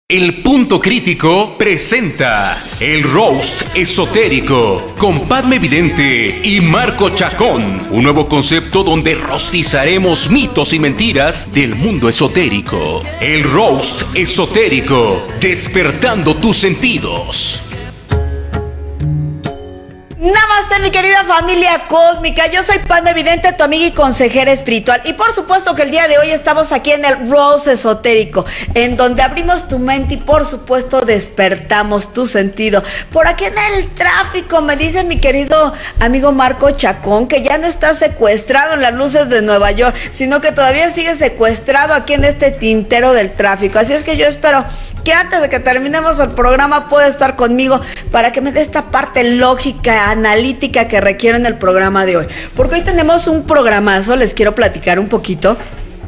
El Punto Crítico presenta el Roast Esotérico con Padme Vidente y Marco Chacón, un nuevo concepto donde rostizaremos mitos y mentiras del mundo esotérico. El Roast Esotérico, despertando tus sentidos. Namaste, mi querida familia cósmica. Yo soy Padme Vidente, tu amiga y consejera espiritual. Y por supuesto que el día de hoy estamos aquí en el Roast Esotérico, en donde abrimos tu mente y por supuesto despertamos tu sentido. Por aquí en el tráfico me dice mi querido amigo Marco Chacón que ya no está secuestrado en las luces de Nueva York, sino que todavía sigue secuestrado aquí en este tintero del tráfico. Así es que yo espero que antes de que terminemos el programa pueda estar conmigo para que me dé esta parte lógica, analítica que requiero en el programa de hoy. Porque hoy tenemos un programazo, les quiero platicar un poquito,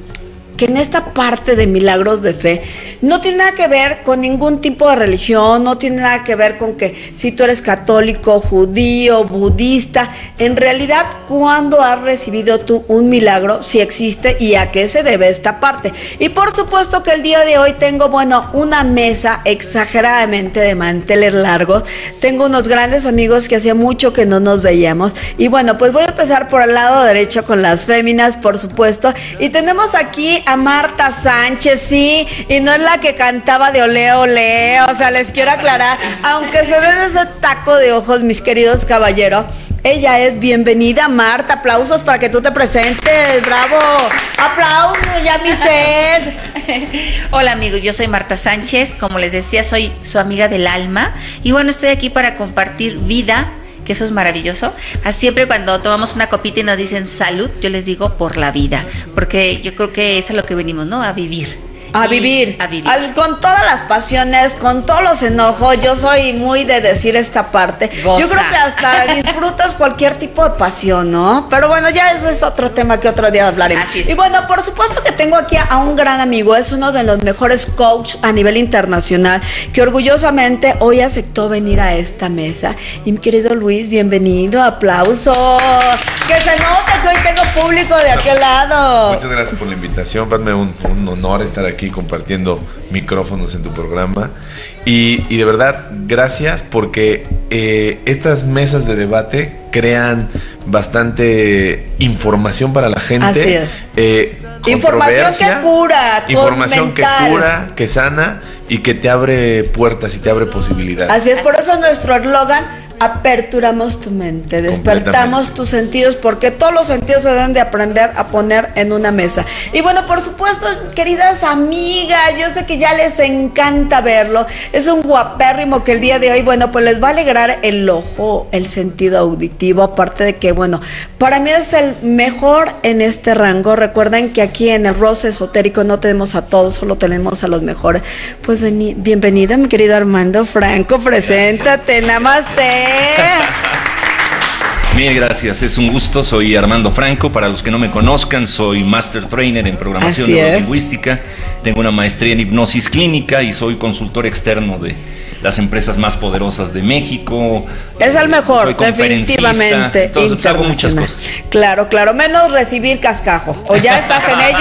que en esta parte de milagros de fe no tiene nada que ver con ningún tipo de religión, no tiene nada que ver con que si tú eres católico, judío, budista. En realidad, ¿cuándo has recibido tú un milagro? Si existe y a qué se debe esta parte. Y por supuesto que el día de hoy tengo, una mesa exageradamente de manteles largos. Tengo unos grandes amigos que hacía mucho que no nos veíamos. Y pues voy a empezar por el lado derecho con las féminas, por supuesto. Y tenemos aquí a Marta Sánchez, sí, y no es la que cantaba de olé, olé, o sea, les quiero aclarar, aunque se den ese taco de ojos, mis queridos caballeros, ella es bienvenida. Marta, aplausos para que tú te presentes, bravo, aplausos, ya mi sed. Hola amigos, yo soy Marta Sánchez, como les decía, soy su amiga del alma, y estoy aquí para compartir vida, que eso es maravilloso. Siempre cuando tomamos una copita y nos dicen salud, yo les digo por la vida, porque yo creo que es a lo que venimos, ¿no? A vivir. A vivir. Con todas las pasiones, con todos los enojos. Yo soy muy de decir esta parte. Goza. Yo creo que hasta disfrutas cualquier tipo de pasión, ¿no? Pero ya ese es otro tema que otro día hablaremos. Así es. Y por supuesto que tengo aquí a un gran amigo. Es uno de los mejores coaches a nivel internacional, que orgullosamente hoy aceptó venir a esta mesa. Y mi querido Luis, bienvenido, aplauso. Que se note que hoy tengo público de aquel lado. Muchas gracias por la invitación, Padme, un honor estar aquí compartiendo micrófonos en tu programa y de verdad gracias porque estas mesas de debate crean bastante información para la gente. Así es. Información que cura, información que cura, que sana y que te abre puertas y te abre posibilidades. Así es, por eso nuestro eslogan: aperturamos tu mente, despertamos tus sentidos, porque todos los sentidos se deben de aprender a poner en una mesa. Y por supuesto, queridas amigas, yo sé que ya les encanta verlo. Es un guapérrimo que el día de hoy, pues les va a alegrar el ojo, el sentido auditivo, aparte de que, para mí es el mejor en este rango. Recuerden que aquí en el Roast Esotérico no tenemos a todos, solo tenemos a los mejores. Pues bienvenida, mi querido Armando Franco, preséntate, namaste. Mil gracias, es un gusto. Soy Armando Franco. Para los que no me conozcan, soy Master Trainer en Programación Neurolingüística. Tengo una maestría en Hipnosis Clínica y soy consultor externo de las empresas más poderosas de México. Es el mejor, definitivamente. Entonces, hago muchas cosas. Claro, menos recibir cascajo. ¿O ya estás en ello?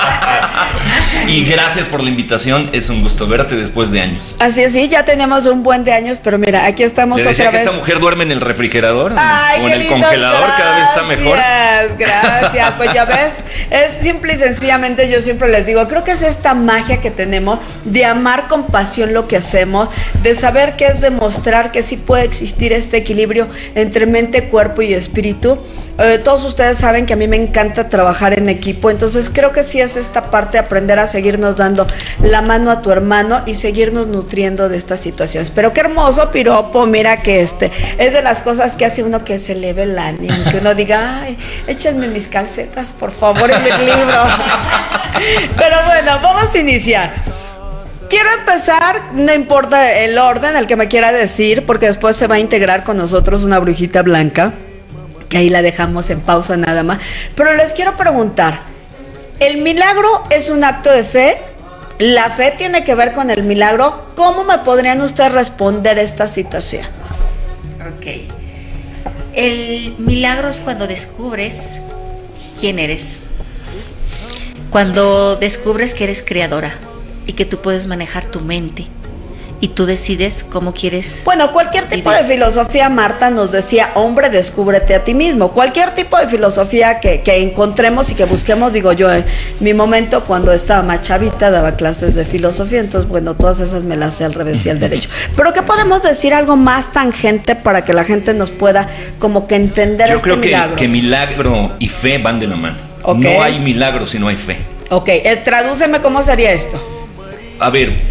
Y gracias por la invitación, es un gusto verte después de años. Así es, sí, ya tenemos un buen de años, pero mira, aquí estamos otra vez. ¿Le decía que esta mujer duerme en el refrigerador? Ay, o en el congelador, gracias, cada vez está mejor. Gracias, pues ya ves, es simple y sencillamente, yo siempre les digo, creo que es esta magia que tenemos de amar con pasión lo que hacemos, de saber que es demostrar que sí puede existir este equilibrio entre mente, cuerpo y espíritu. Todos ustedes saben que a mí me encanta trabajar en equipo, entonces creo que sí es esta parte de aprender a seguirnos dando la mano a tu hermano y seguirnos nutriendo de estas situaciones. Pero qué hermoso piropo, mira que es de las cosas que hace uno que se eleve el ánimo, que uno diga, ay, échenme mis calcetas, por favor, en mi libro. Pero vamos a iniciar. Quiero empezar, no importa el orden al que me quiera decir, porque después se va a integrar con nosotros una brujita blanca, que ahí la dejamos en pausa nada más. Pero les quiero preguntar, ¿el milagro es un acto de fe? ¿La fe tiene que ver con el milagro? ¿Cómo me podrían ustedes responder esta situación? Ok. El milagro es cuando descubres quién eres. Cuando descubres que eres creadora. y que tú puedes manejar tu mente. Y tú decides cómo quieres. Bueno, cualquier tipo de filosofía, Marta nos decía, hombre, descúbrete a ti mismo. Cualquier tipo de filosofía que encontremos y que busquemos, digo yo, en mi momento cuando estaba más chavita daba clases de filosofía, entonces bueno, todas esas me las sé al revés y al derecho. Pero ¿qué podemos decir algo más tangente para que la gente nos pueda como que entender yo este creo milagro? que milagro y fe van de la mano. Okay. No hay milagro si no hay fe. Ok, tradúceme cómo sería esto. A ver,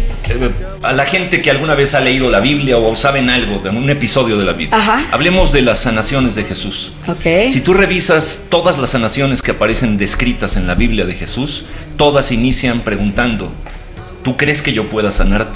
a la gente que alguna vez ha leído la Biblia o saben algo de un episodio de la Biblia, Ajá. Hablemos de las sanaciones de Jesús. Ok. Si tú revisas todas las sanaciones que aparecen descritas en la Biblia de Jesús, todas inician preguntando, ¿tú crees que yo pueda sanarte?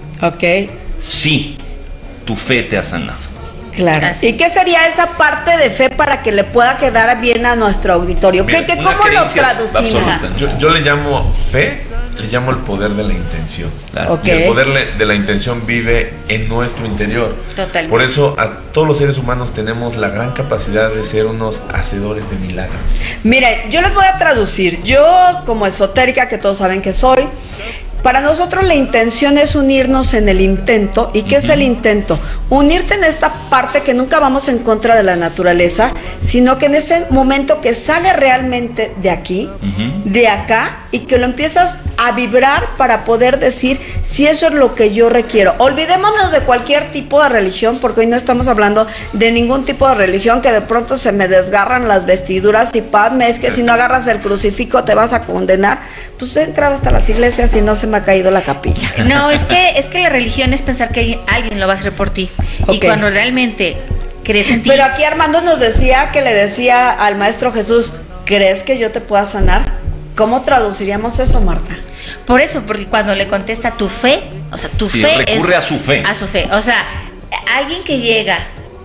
Ok. Sí, tu fe te ha sanado. Claro. Así. ¿Y qué sería esa parte de fe para que le pueda quedar bien a nuestro auditorio? Mira, ¿Cómo lo creencia traducimos? absoluta. Yo le llamo fe, le llamo el poder de la intención. Claro. Ok. Y el poder de la intención vive en nuestro interior. Totalmente. Por eso a todos los seres humanos tenemos la gran capacidad de ser unos hacedores de milagros. Mire, yo les voy a traducir. Yo, como esotérica, que todos saben que soy, para nosotros la intención es unirnos en el intento. ¿Y qué es el intento? Unirte en esta parte que nunca vamos en contra de la naturaleza, sino que en ese momento que sale realmente de aquí, de acá, y que lo empiezas a vibrar para poder decir si eso es lo que yo requiero. Olvidémonos de cualquier tipo de religión, porque hoy no estamos hablando de ningún tipo de religión, que de pronto se me desgarran las vestiduras y Padme, es que si no agarras el crucifijo te vas a condenar. Pues he entrado hasta las iglesias y no se me ha caído la capilla. No, es que la religión es pensar que alguien lo va a hacer por ti. Ok. Y cuando realmente crees en ti. Pero aquí Armando nos decía que le decía al Maestro Jesús, ¿crees que yo te pueda sanar? ¿Cómo traduciríamos eso, Marta? Por eso, porque cuando le contesta tu fe, o sea, tu Sí, fe recurre es a su fe. A su fe. O sea, alguien que llega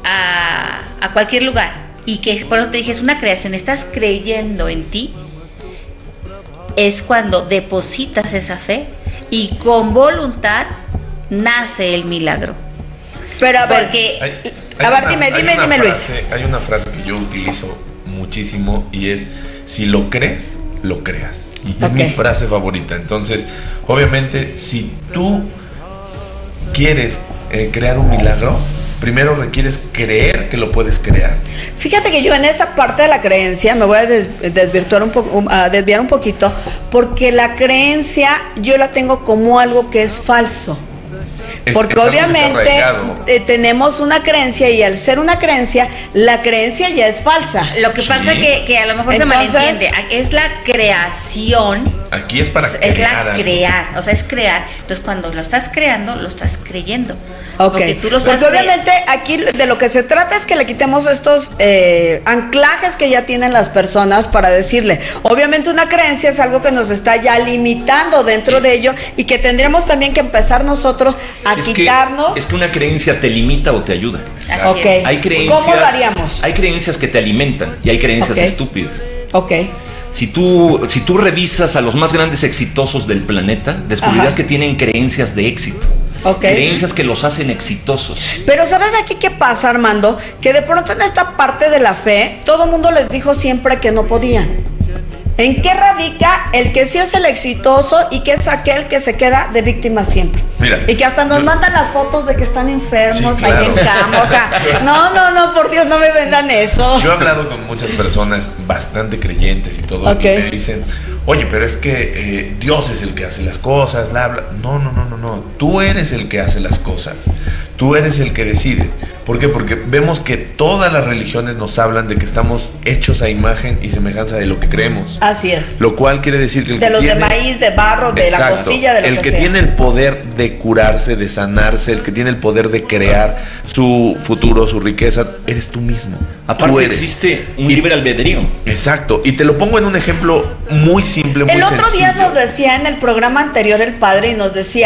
a cualquier lugar y que, por eso te dije, es una creación, estás creyendo en ti, es cuando depositas esa fe y con voluntad nace el milagro. Pero a ver, Porque dime, Luis. Hay una frase que yo utilizo muchísimo y es, si lo crees, lo creas. Es mi frase favorita. Entonces, obviamente, si tú quieres crear un milagro, primero requieres creer que lo puedes crear. Fíjate que yo en esa parte de la creencia me voy a desvirtuar desviar un poquito, porque la creencia yo la tengo como algo que es falso. Porque obviamente tenemos una creencia y al ser una creencia, la creencia ya es falsa. lo que pasa que a lo mejor Entonces, se malentiende. Es la creación. Aquí es para Es crear. la crear, o sea, es crear. Entonces, cuando lo estás creando, lo estás creyendo. Ok, Porque tú lo estás porque obviamente aquí de lo que se trata es que le quitemos estos anclajes que ya tienen las personas para decirle, obviamente una creencia es algo que nos está ya limitando dentro de ello y que tendríamos también que empezar nosotros a quitarnos. Es que una creencia te limita o te ayuda. Así Ok, es. Hay creencias, ¿cómo lo haríamos? Hay creencias que te alimentan y hay creencias Ok. estúpidas. Ok, Si tú revisas a los más grandes exitosos del planeta, descubrirás Ajá. que tienen creencias de éxito. Ok. Creencias que los hacen exitosos. pero ¿sabes aquí qué pasa, Armando? Que de pronto en esta parte de la fe, todo el mundo les dijo siempre que no podían. ¿En qué radica el que sí es el exitoso y que es aquel que se queda de víctima siempre? Mira, Y que hasta nos mandan las fotos de que están enfermos Sí, ahí claro. en cama. O sea, no, por Dios, no me vendan eso. Yo he hablado con muchas personas bastante creyentes y todo, Ok. y me dicen, oye, pero es que Dios es el que hace las cosas, bla, bla. No. Tú eres el que hace las cosas. Tú eres el que decides. ¿Por qué? Porque vemos que todas las religiones nos hablan de que estamos hechos a imagen y semejanza de lo que creemos. Así es. Lo cual quiere decir que el De que los tiene, de maíz, de barro, de la Exacto. costilla, de lo el que que sea. tiene el poder de curarse, de sanarse, el que tiene el poder de crear su futuro, su riqueza, eres tú mismo. Tú Aparte eres. existe un libre albedrío. Exacto. Y te lo pongo en un ejemplo muy simple, muy El otro día sencillo. nos decía en el programa anterior el padre y nos decía,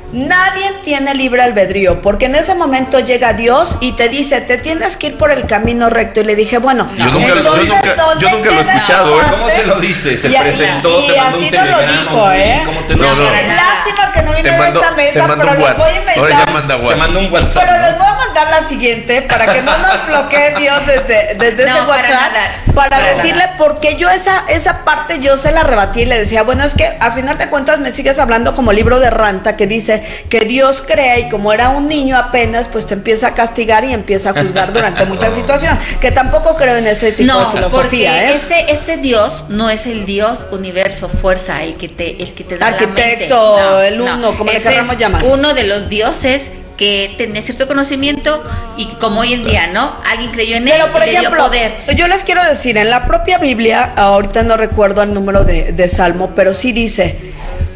nadie tiene libre albedrío, porque en ese momento llega Dios y te dice, te tienes que ir por el camino recto. Y le dije, bueno, yo nunca lo he escuchado, ¿eh? ¿Cómo te lo dice? Se presentó, te mandó un telegrama. ¿Cómo te lo dijo, Lástima que no vino en esta mesa, pero les voy a inventar. Ahora ya manda WhatsApp. Te mando un WhatsApp. Pero les voy a mandar la siguiente para que no nos bloquee Dios desde ese WhatsApp. Para decirle, porque yo esa parte yo se la rebatí y le decía, bueno, es que a final de cuentas me sigues hablando como libro de Ranta, que dice que Dios crea y como era un niño apenas, pues te empieza a castigar y empieza a juzgar durante muchas situaciones, que tampoco creo en ese tipo de filosofía. Porque ese Dios no es el Dios, universo, fuerza, el que te da arquitecto, la mente. el uno, como le queramos llamar. Uno de los dioses que tenía cierto conocimiento y como hoy en día, ¿no? Alguien creyó en él. Pero por y ejemplo, le dio poder. Yo les quiero decir, en la propia Biblia, ahorita no recuerdo el número de Salmo, pero sí dice,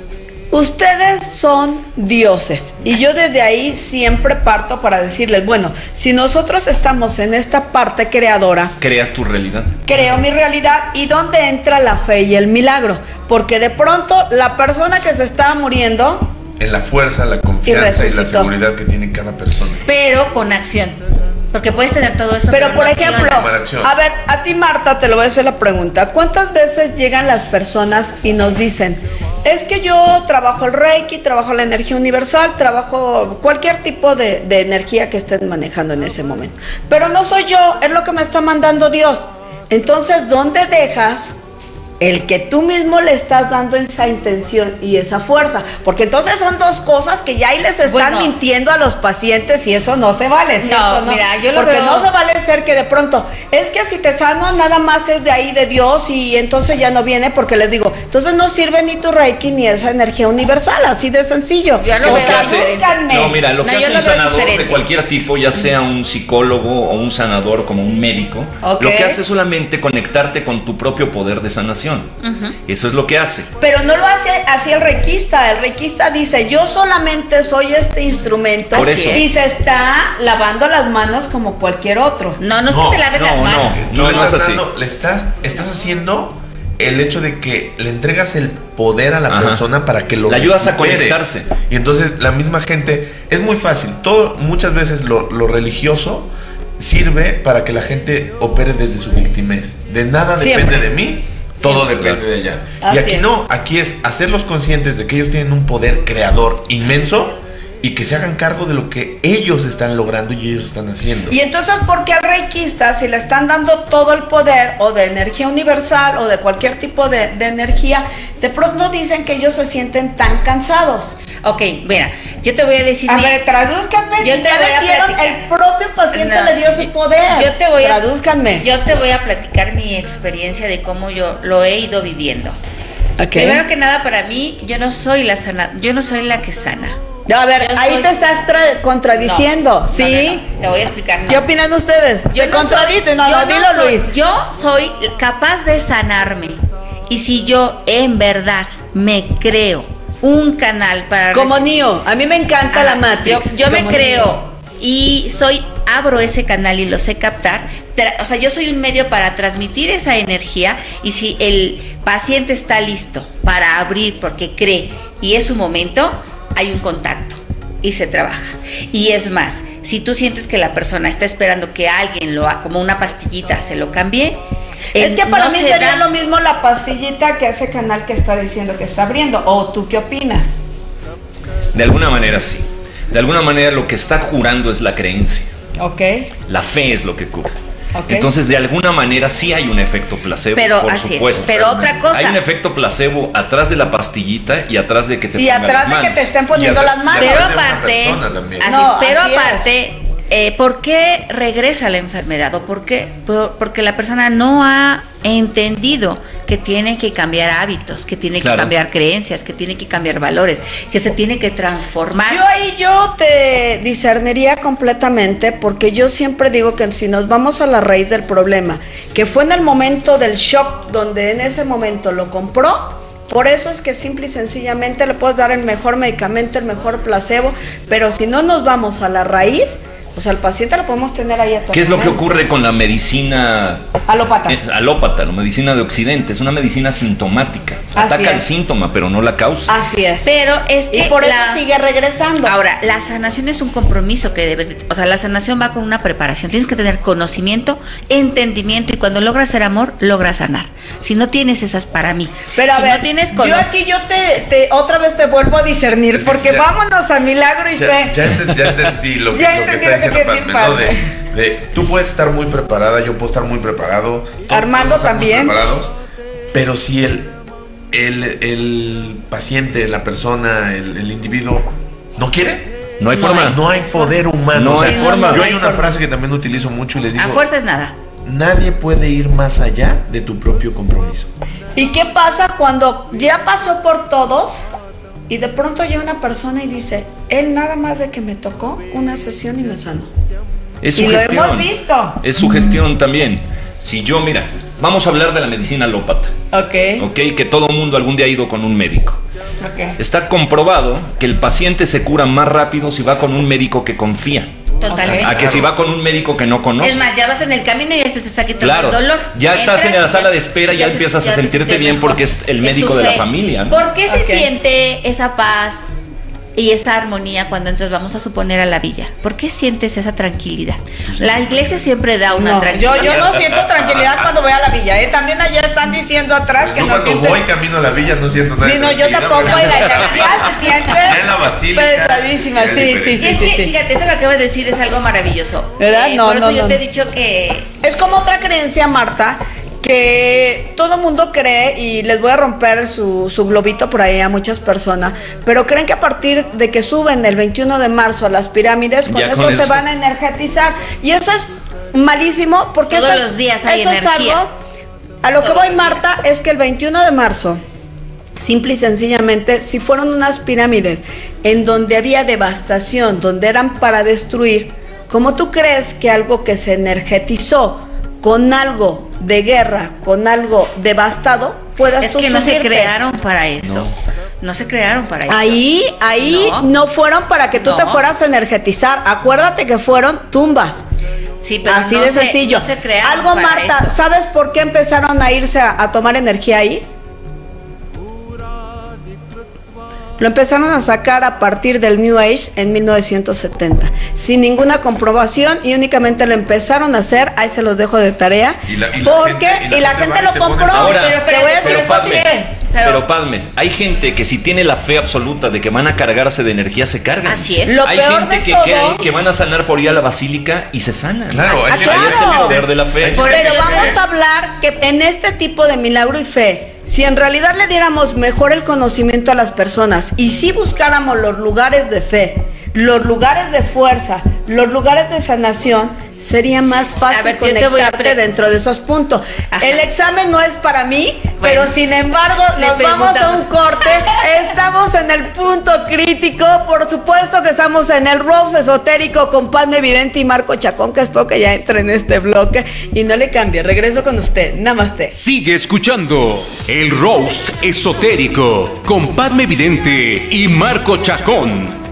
ustedes son dioses. Y yo desde ahí siempre parto para decirles, bueno, si nosotros estamos en esta parte creadora, creas tu realidad. Creo mi realidad. ¿Y dónde entra la fe y el milagro? Porque de pronto la persona que se estaba muriendo, en la fuerza, la confianza y la seguridad que tiene cada persona. Pero con acción. Porque puedes tener todo eso. Pero por ejemplo, a ver, a ti Marta te lo voy a hacer la pregunta. ¿Cuántas veces llegan las personas y nos dicen, es que yo trabajo el Reiki, trabajo la energía universal, trabajo cualquier tipo de energía que estén manejando en ese momento, pero no soy yo, es lo que me está mandando Dios? Entonces, ¿dónde dejas el que tú mismo le estás dando esa intención y esa fuerza? Porque entonces son dos cosas que ya ahí les están mintiendo a los pacientes y eso no se vale, ¿cierto? No, mira, yo lo porque veo... no se vale ser que de pronto, es que si te sano nada más es de ahí de Dios y entonces ya no viene, porque les digo, entonces no sirve ni tu Reiki ni esa energía universal, así de sencillo. Yo lo veo no, mira, lo que hace un sanador de cualquier tipo, ya sea un psicólogo o un sanador como un médico, lo que hace es solamente conectarte con tu propio poder de sanación. Eso es lo que hace. Pero no lo hace así el reikista. El reikista dice, yo solamente soy este instrumento. Por eso. Y se está lavando las manos como cualquier otro. No es que te laves las manos. No es así. Le estás haciendo el hecho de que le entregas el poder a la persona para que lo le ayudas a conectarse. Y entonces la misma gente, es muy fácil. Muchas veces lo religioso sirve para que la gente opere desde su victimez. De nada depende de mí. Todo depende de ella. Y aquí no, aquí es hacerlos conscientes de que ellos tienen un poder creador inmenso y que se hagan cargo de lo que ellos están logrando y ellos están haciendo. Y entonces, ¿por qué al reikista, si le están dando todo el poder o de energía universal o de cualquier tipo de energía, de pronto dicen que ellos se sienten tan cansados? Ok, mira, yo te voy a decir... A ver, tradúzcanme. Yo te voy a platicar. El propio paciente le dio su poder. Tradúzcanme. Yo te voy a platicar mi experiencia de cómo yo lo he ido viviendo. Primero que nada, para mí, yo no soy la que sana. A ver, ahí te estás contradiciendo, ¿sí? No. Te voy a explicar. ¿Qué opinan ustedes? ¿Se contradicen? Dilo, Luis. Yo soy capaz de sanarme. Y si yo en verdad me creo un canal para... Como Neo, a mí me encanta la Matrix. Yo me creo y abro ese canal y lo sé captar. O sea, yo soy un medio para transmitir esa energía y si el paciente está listo para abrir porque cree y es su momento, hay un contacto y se trabaja. Y es más, si tú sientes que la persona está esperando que alguien como una pastillita se lo cambie, es que para mí sería lo mismo la pastillita que ese canal que está diciendo que está abriendo. ¿O tú qué opinas? De alguna manera sí. De alguna manera lo que está curando es la creencia. La fe es lo que cura. Entonces, de alguna manera sí hay un efecto placebo, por supuesto. Pero otra cosa. Hay un efecto placebo atrás de la pastillita y atrás de que te pongan las manos. Y atrás de que te estén poniendo las manos. Pero aparte, ¿por qué regresa la enfermedad? ¿O por qué? Porque la persona no ha entendido que tiene que cambiar hábitos, que tiene que cambiar creencias, que tiene que cambiar valores, que se tiene que transformar. Yo te discerniría completamente, porque yo siempre digo que si nos vamos a la raíz del problema, que fue en el momento del shock, donde en ese momento lo compró, por eso es que simple y sencillamente le puedes dar el mejor medicamento, el mejor placebo, pero si no nos vamos a la raíz, O sea, al paciente lo podemos tener ahí eternamente. ¿Qué es lo que ocurre con la medicina alópata? Alópata, la medicina de Occidente. Es una medicina sintomática. Ataca el síntoma, pero no la causa. Así es. Pero es que y por eso sigue regresando. Ahora, la sanación es un compromiso que debes de, o sea, la sanación va con una preparación. Tienes que tener conocimiento, entendimiento, y cuando logras ser amor, logras sanar. Si no tienes esas, para mí. Pero a ver, no tienes yo aquí te otra vez te vuelvo a discernir, porque vámonos a milagro y fe. Ya entendí lo que está diciendo Padme, ¿no? Tú puedes estar muy preparada, yo puedo estar muy preparado. Armando también. Muy preparados, pero si el paciente, la persona, el individuo no quiere, no hay forma. No hay poder humano. No hay forma. Yo hay una frase que también utilizo mucho y les digo: a fuerza es nada. Nadie puede ir más allá de tu propio compromiso. ¿Y qué pasa cuando ya pasó por todos y de pronto llega una persona y dice, él nada más de que me tocó una sesión y me sanó? Es y sugestión. lo hemos visto. Es sugestión también. Si yo, mira, vamos a hablar de la medicina alópata. Ok, que todo mundo algún día ha ido con un médico. Está comprobado que el paciente se cura más rápido si va con un médico que confía. Totalmente. A que si va con un médico que no conoce. Es más, ya vas en el camino y ya te está quitando claro, el dolor. Ya estás en la sala de espera y ya empiezas a sentirte bien mejor. Porque es el médico de la familia, ¿no? ¿Por qué se siente esa paz y esa armonía cuando entras, vamos a suponer, a la villa? ¿Por qué sientes esa tranquilidad? La iglesia siempre da una tranquilidad. Yo no siento tranquilidad cuando voy a la villa, ¿eh? También allá están diciendo atrás que yo no cuando voy camino a la villa no siento nada. Sí, no, yo tampoco, y la energía se siente en la basílica pesadísima, sí. Es que, fíjate, eso que acabas de decir es algo maravilloso. ¿Verdad? Por eso yo te he dicho que... Es como otra creencia, Marta, que todo mundo cree, y les voy a romper su globito por ahí a muchas personas, pero creen que a partir de que suben el 21 de marzo a las pirámides, con eso se van a energetizar. Y eso es malísimo, porque todos los días hay energía. Es algo, a lo que voy, Marta, es que el 21 de marzo, simple y sencillamente, si fueron unas pirámides en donde había devastación, donde eran para destruir, ¿cómo tú crees que algo que se energetizó con algo de guerra, con algo devastado, puedas tú subirte? No se crearon para eso. No se crearon para eso. Ahí no fueron para que tú te fueras a energetizar. Acuérdate que fueron tumbas. Sí, pero así de sencillo. No se crearon algo, para Marta, eso. ¿Sabes por qué empezaron a irse a tomar energía ahí? Lo empezaron a sacar a partir del New Age en 1970, sin ninguna comprobación, y únicamente lo empezaron a hacer, ahí se los dejo de tarea, y la gente lo compró. Ahora, pero voy a decir pero Padme, hay gente que si tiene la fe absoluta de que van a cargarse de energía, se cargan. Así es. Lo hay peor gente de que todo, cree que van a sanar por ir a la basílica y se sanan. Claro, ahí está el poder de la fe. Pero vamos a hablar que en este tipo de milagro y fe, si en realidad le diéramos mejor el conocimiento a las personas y si buscáramos los lugares de fe, los lugares de fuerza, los lugares de sanación, sería más fácil conectarte dentro de esos puntos. Ajá. El examen no es para mí, pero sin embargo nos vamos a un corte. Estamos en el punto crítico. Por supuesto que estamos en el Rose Esotérico con Padme Vidente y Marco Chacón, que espero que ya entre en este bloque y no le cambie. Regreso con usted. Namaste. Sigue escuchando el Roast Esotérico con Padme Vidente y Marco Chacón.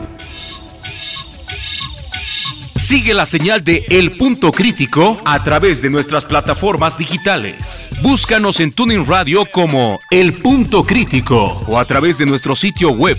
Sigue la señal de El Punto Crítico a través de nuestras plataformas digitales. Búscanos en TuneIn Radio como El Punto Crítico o a través de nuestro sitio web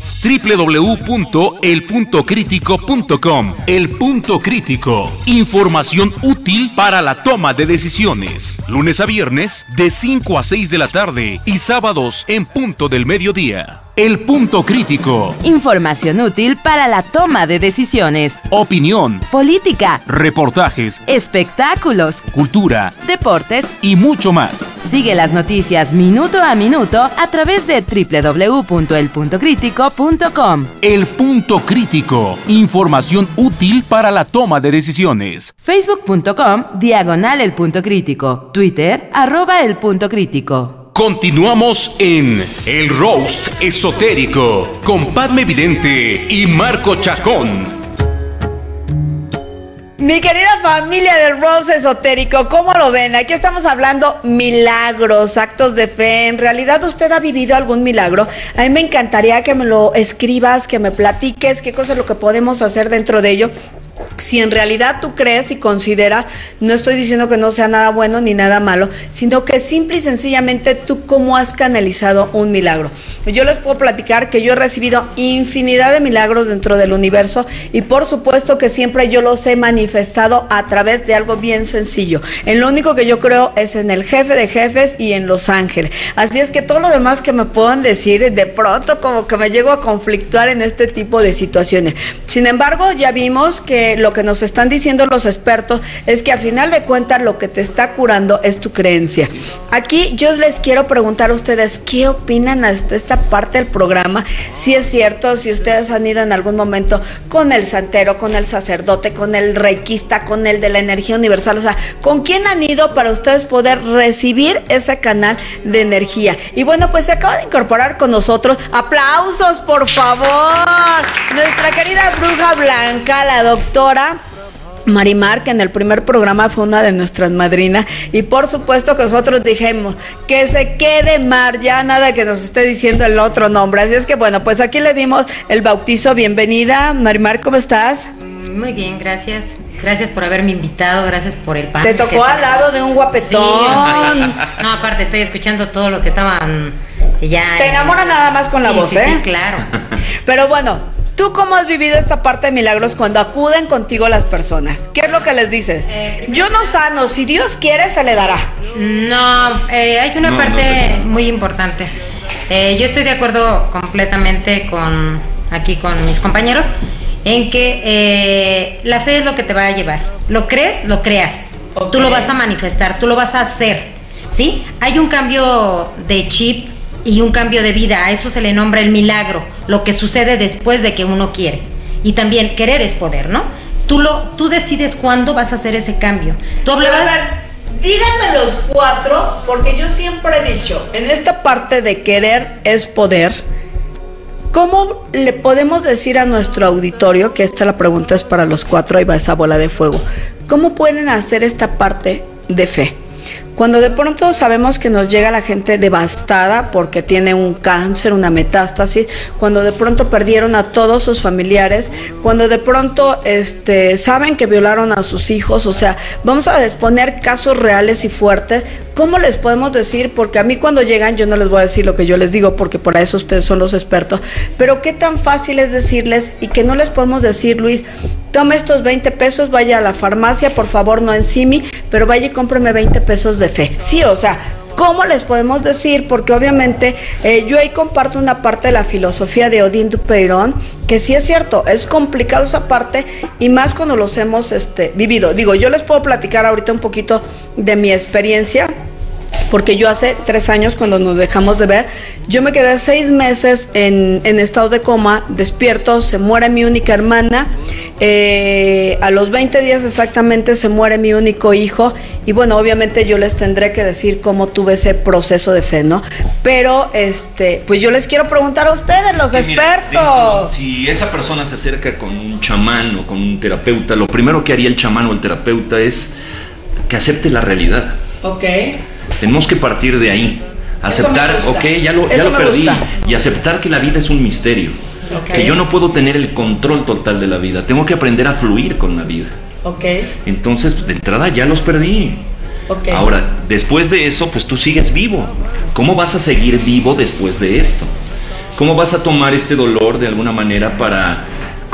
www.elpuntocritico.com. El Punto Crítico. Información útil para la toma de decisiones. Lunes a viernes de 5 a 6 de la tarde y sábados en punto del mediodía. El Punto Crítico. Información útil para la toma de decisiones. Opinión. Política. Reportajes. Espectáculos. Cultura. Deportes. Y mucho más. Sigue las noticias minuto a minuto a través de www.elpuntocritico.com. El Punto Crítico. Información útil para la toma de decisiones. Facebook.com/El Punto Crítico. Twitter @El Punto Crítico. Continuamos en el Roast Esotérico con Padme Vidente y Marco Chacón. Mi querida familia del Rose Esotérico, ¿cómo lo ven? Aquí estamos hablando milagros, actos de fe. ¿En realidad usted ha vivido algún milagro? A mí me encantaría que me lo escribas, que me platiques qué cosa es lo que podemos hacer dentro de ello. si en realidad tú crees y consideras, no estoy diciendo que no sea nada bueno ni nada malo, sino que simple y sencillamente tú cómo has canalizado un milagro. Yo les puedo platicar que yo he recibido infinidad de milagros dentro del universo y por supuesto que siempre yo los he manifestado a través de algo bien sencillo. En lo único que yo creo es en el jefe de jefes y en los ángeles. Así es que todo lo demás que me puedan decir, de pronto como que me llego a conflictuar en este tipo de situaciones. Sin embargo, ya vimos que lo que nos están diciendo los expertos es que a final de cuentas lo que te está curando es tu creencia. Aquí yo les quiero preguntar a ustedes qué opinan hasta esta parte del programa, si es cierto, si ustedes han ido en algún momento con el santero, con el sacerdote, con el reikista, con el de la energía universal, o sea, ¿con quién han ido para ustedes poder recibir ese canal de energía? Y bueno, pues se acaba de incorporar con nosotros, aplausos por favor, nuestra querida bruja blanca, la doctora Marimar, que en el primer programa fue una de nuestras madrinas, y por supuesto que nosotros dijimos que se quede Mar, ya nada que nos esté diciendo el otro nombre, así es que bueno, pues aquí le dimos el bautizo. Bienvenida Marimar, ¿cómo estás? Muy bien, gracias. Gracias por haberme invitado, gracias por el pan. Te tocó al lado de un guapetón. Sí, no, aparte estoy escuchando todo lo que estaban ya. Te enamora nada más con la voz, sí, ¿eh? Sí, claro. Pero bueno, ¿tú cómo has vivido esta parte de milagros cuando acuden contigo las personas? ¿Qué es lo que les dices? Yo no sano, si Dios quiere se le dará. No, hay una parte muy importante. Yo estoy de acuerdo completamente con mis compañeros en que la fe es lo que te va a llevar. Lo crees, lo creas. Okay. Tú lo vas a manifestar, tú lo vas a hacer, ¿sí? Hay un cambio de chip y un cambio de vida. A eso se le nombra el milagro, lo que sucede después de que uno quiere. Y también querer es poder, ¿no? Tú decides cuándo vas a hacer ese cambio. Tú hablabas... Díganme los cuatro, porque yo siempre he dicho, en esta parte de querer es poder, ¿cómo le podemos decir a nuestro auditorio, que esta la pregunta es para los cuatro, ahí va esa bola de fuego, cómo pueden hacer esta parte de fe? Cuando de pronto sabemos que nos llega la gente devastada porque tiene un cáncer, una metástasis, cuando de pronto perdieron a todos sus familiares, cuando de pronto saben que violaron a sus hijos, o sea, vamos a exponer casos reales y fuertes. ¿Cómo les podemos decir? Porque a mí cuando llegan yo no les voy a decir lo que yo les digo, porque por eso ustedes son los expertos, pero qué tan fácil es decirles y que no les podemos decir, Luis, tome estos 20 pesos, vaya a la farmacia, por favor, no en Simi, pero vaya y cómpreme 20 pesos de fe. Sí, o sea, ¿cómo les podemos decir? Porque obviamente yo ahí comparto una parte de la filosofía de Odín Duperón, que sí es cierto, es complicado esa parte, y más cuando los hemos vivido. Digo, yo les puedo platicar ahorita un poquito de mi experiencia, porque yo hace 3 años, cuando nos dejamos de ver, yo me quedé 6 meses en estado de coma, despierto, se muere mi única hermana, a los 20 días exactamente se muere mi único hijo, y bueno, obviamente yo les tendré que decir cómo tuve ese proceso de fe, ¿no? Pero, pues yo les quiero preguntar a ustedes, los expertos. Si esa persona se acerca con un chamán o con un terapeuta, lo primero que haría el chamán o el terapeuta es que acepte la realidad. Ok. Tenemos que partir de ahí, aceptar, ok, ya lo perdí, y aceptar que la vida es un misterio, que yo no puedo tener el control total de la vida, tengo que aprender a fluir con la vida. Entonces, de entrada ya los perdí. Ahora, después de eso, pues tú sigues vivo. ¿Cómo vas a seguir vivo después de esto? ¿Cómo vas a tomar este dolor de alguna manera para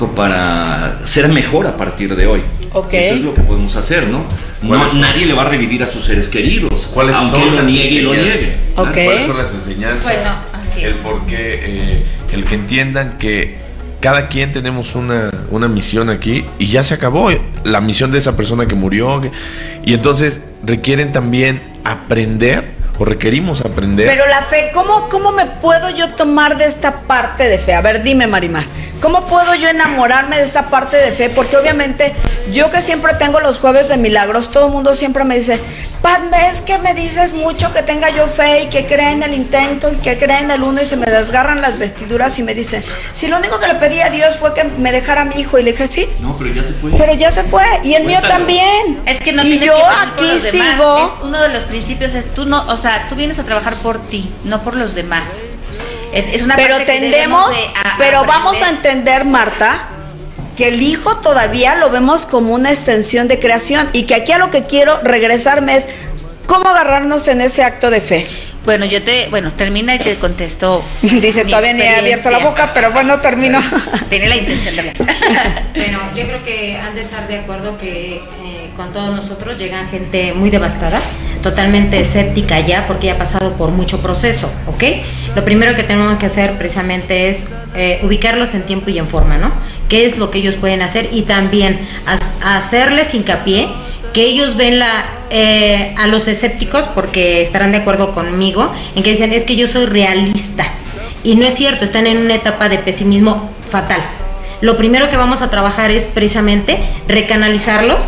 ser mejor a partir de hoy? Eso es lo que podemos hacer, ¿no? Nadie le va a revivir a sus seres queridos, aunque lo niegue y lo niegue. ¿Cuáles son las enseñanzas? Bueno, así es. El por qué, el que entiendan que cada quien tenemos una misión aquí, y ya se acabó la misión de esa persona que murió, y entonces requieren también aprender, o requerimos aprender. Pero la fe, ¿cómo me puedo yo tomar de esta parte de fe? A ver, dime, Marimar, ¿cómo puedo yo enamorarme de esta parte de fe? Porque obviamente yo, que siempre tengo los jueves de milagros, todo el mundo siempre me dice, Padme, es que me dices mucho que tenga yo fe y que crea en el intento y que crea en el uno, y se me desgarran las vestiduras y me dicen, si lo único que le pedí a Dios fue que me dejara a mi hijo, y le dije, sí. No, pero ya se fue. Pero ya se fue, y el mío también. Es que no y tienes yo que aquí por los demás. sigo. Es uno de los principios es tú no, o sea, tú vienes a trabajar por ti, no por los demás. Es una Pero parte que tendemos, debemos de pero aprender. vamos a entender, Marta, que el hijo todavía lo vemos como una extensión de creación y que aquí a lo que quiero regresarme es cómo agarrarnos en ese acto de fe. Bueno, termina y te contesto. Dice, todavía ni he abierto la boca, pero bueno, termino. Tiene la intención de hablar. Bueno, yo creo que han de estar de acuerdo que con todos nosotros llegan gente muy devastada, totalmente escéptica ya, porque ya ha pasado por mucho proceso, ¿ok? Lo primero que tenemos que hacer precisamente es ubicarlos en tiempo y en forma, ¿no? ¿Qué es lo que ellos pueden hacer? Y también hacerles hincapié que ellos ven a los escépticos, porque estarán de acuerdo conmigo, en que dicen, es que yo soy realista. Y no es cierto, están en una etapa de pesimismo fatal. Lo primero que vamos a trabajar es precisamente recanalizarlos,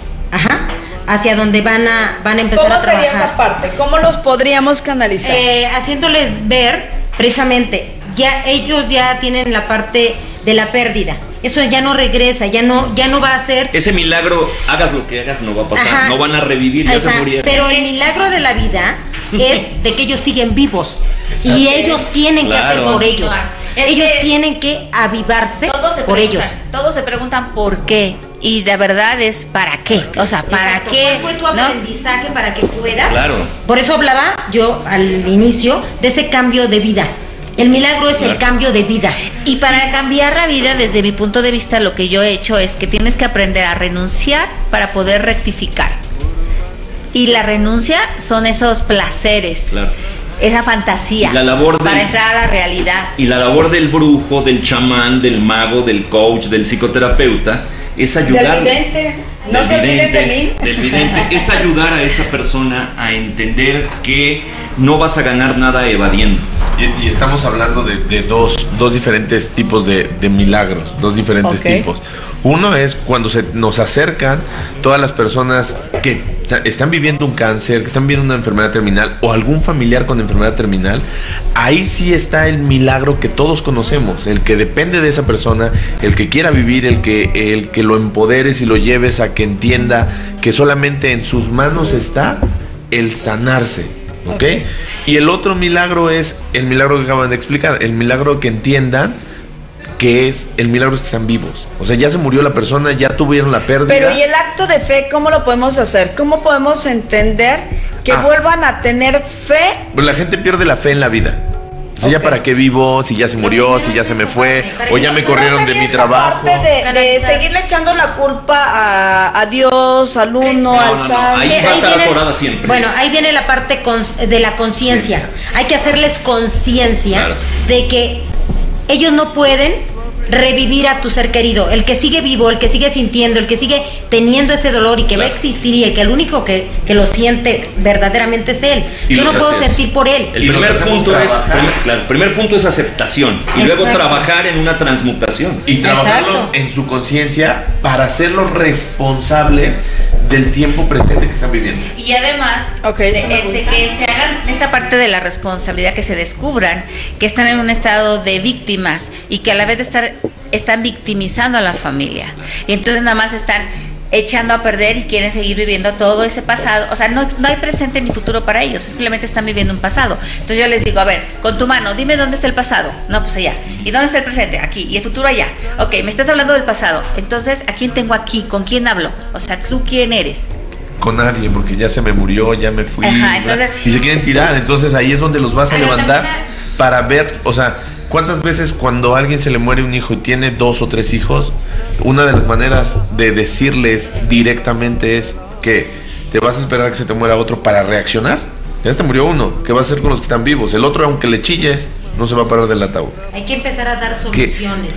hacia donde van a empezar a trabajar. ¿Cómo sería esa parte? ¿Cómo los podríamos canalizar? Haciéndoles ver, precisamente, ellos ya tienen la parte de la pérdida. Eso ya no regresa, ya no va a ser. Ese milagro, hagas lo que hagas, no va a pasar, no van a revivir, ya se murieron. Pero el milagro de la vida es de que ellos siguen vivos. Exacto. Y ellos tienen que hacer por ellos. Ellos tienen que avivarse por ellos. Todos se preguntan por qué. Y de verdad es para qué. O sea, ¿para Exacto. qué? ¿Cuál fue tu aprendizaje para que puedas? Claro. Por eso hablaba yo al inicio de ese cambio de vida. El milagro es el cambio de vida. Y para cambiar la vida, desde mi punto de vista, lo que yo he hecho es que tienes que aprender a renunciar para poder rectificar. Y la renuncia son esos placeres, esa fantasía, para entrar a la realidad. Y la labor del brujo, del chamán, del mago, del coach, del psicoterapeuta, es ayudar. Del vidente. No se olviden de mí. Del vidente, es ayudar a esa persona a entender que no vas a ganar nada evadiendo. Y estamos hablando de dos diferentes tipos de milagros, dos diferentes tipos. Uno es cuando se nos acercan todas las personas que están viviendo un cáncer, que están viviendo una enfermedad terminal o algún familiar con enfermedad terminal. Ahí sí está el milagro que todos conocemos, el que depende de esa persona, el que quiera vivir, el que lo empoderes y lo lleves a que entienda que solamente en sus manos está el sanarse. ¿Ok? Y el otro milagro es el milagro que acaban de explicar, el milagro que entiendan que es el milagro es que están vivos. O sea, ya se murió la persona, ya tuvieron la pérdida. Pero ¿y el acto de fe cómo lo podemos hacer? ¿Cómo podemos entender que vuelvan a tener fe? Pues la gente pierde la fe en la vida. Si ya para qué vivo, si ya se murió, si ya se me fue, o ya me corrieron de mi trabajo. De seguirle echando la culpa a Dios, al uno, al santo. Ahí va a estar atorada siempre. Bueno, ahí viene la parte de la conciencia. Hay que hacerles conciencia de que ellos no pueden revivir a tu ser querido. El que sigue vivo, el que sigue sintiendo, el que sigue teniendo ese dolor y que va a existir y el que el único que lo siente verdaderamente es él. Yo no puedo sentir por él. El primer punto es aceptación y luego trabajar en una transmutación. Y trabajarlos en su conciencia para hacerlos responsables del tiempo presente que están viviendo. Y además, que se hagan esa parte de la responsabilidad, que se descubran que están en un estado de víctimas y que a la vez de están victimizando a la familia. Y entonces nada más están echando a perder y quieren seguir viviendo todo ese pasado. O sea, no hay presente ni futuro para ellos, simplemente están viviendo un pasado. Entonces yo les digo, a ver, con tu mano, dime dónde está el pasado. No, pues allá. ¿Y dónde está el presente? Aquí. ¿Y el futuro allá? Ok, me estás hablando del pasado. Entonces, ¿a quién tengo aquí? ¿Con quién hablo? O sea, ¿tú quién eres? Con nadie, porque ya se me murió, ya me fui. Entonces, y se quieren tirar. Entonces ahí es donde los vas a levantar para ver, o sea, ¿cuántas veces cuando a alguien se le muere un hijo y tiene 2 o 3 hijos, una de las maneras de decirles directamente es que te vas a esperar a que se te muera otro para reaccionar? Ya se te murió uno, ¿qué vas a hacer con los que están vivos? El otro, aunque le chilles, no se va a parar del ataúd. Hay que empezar a dar soluciones.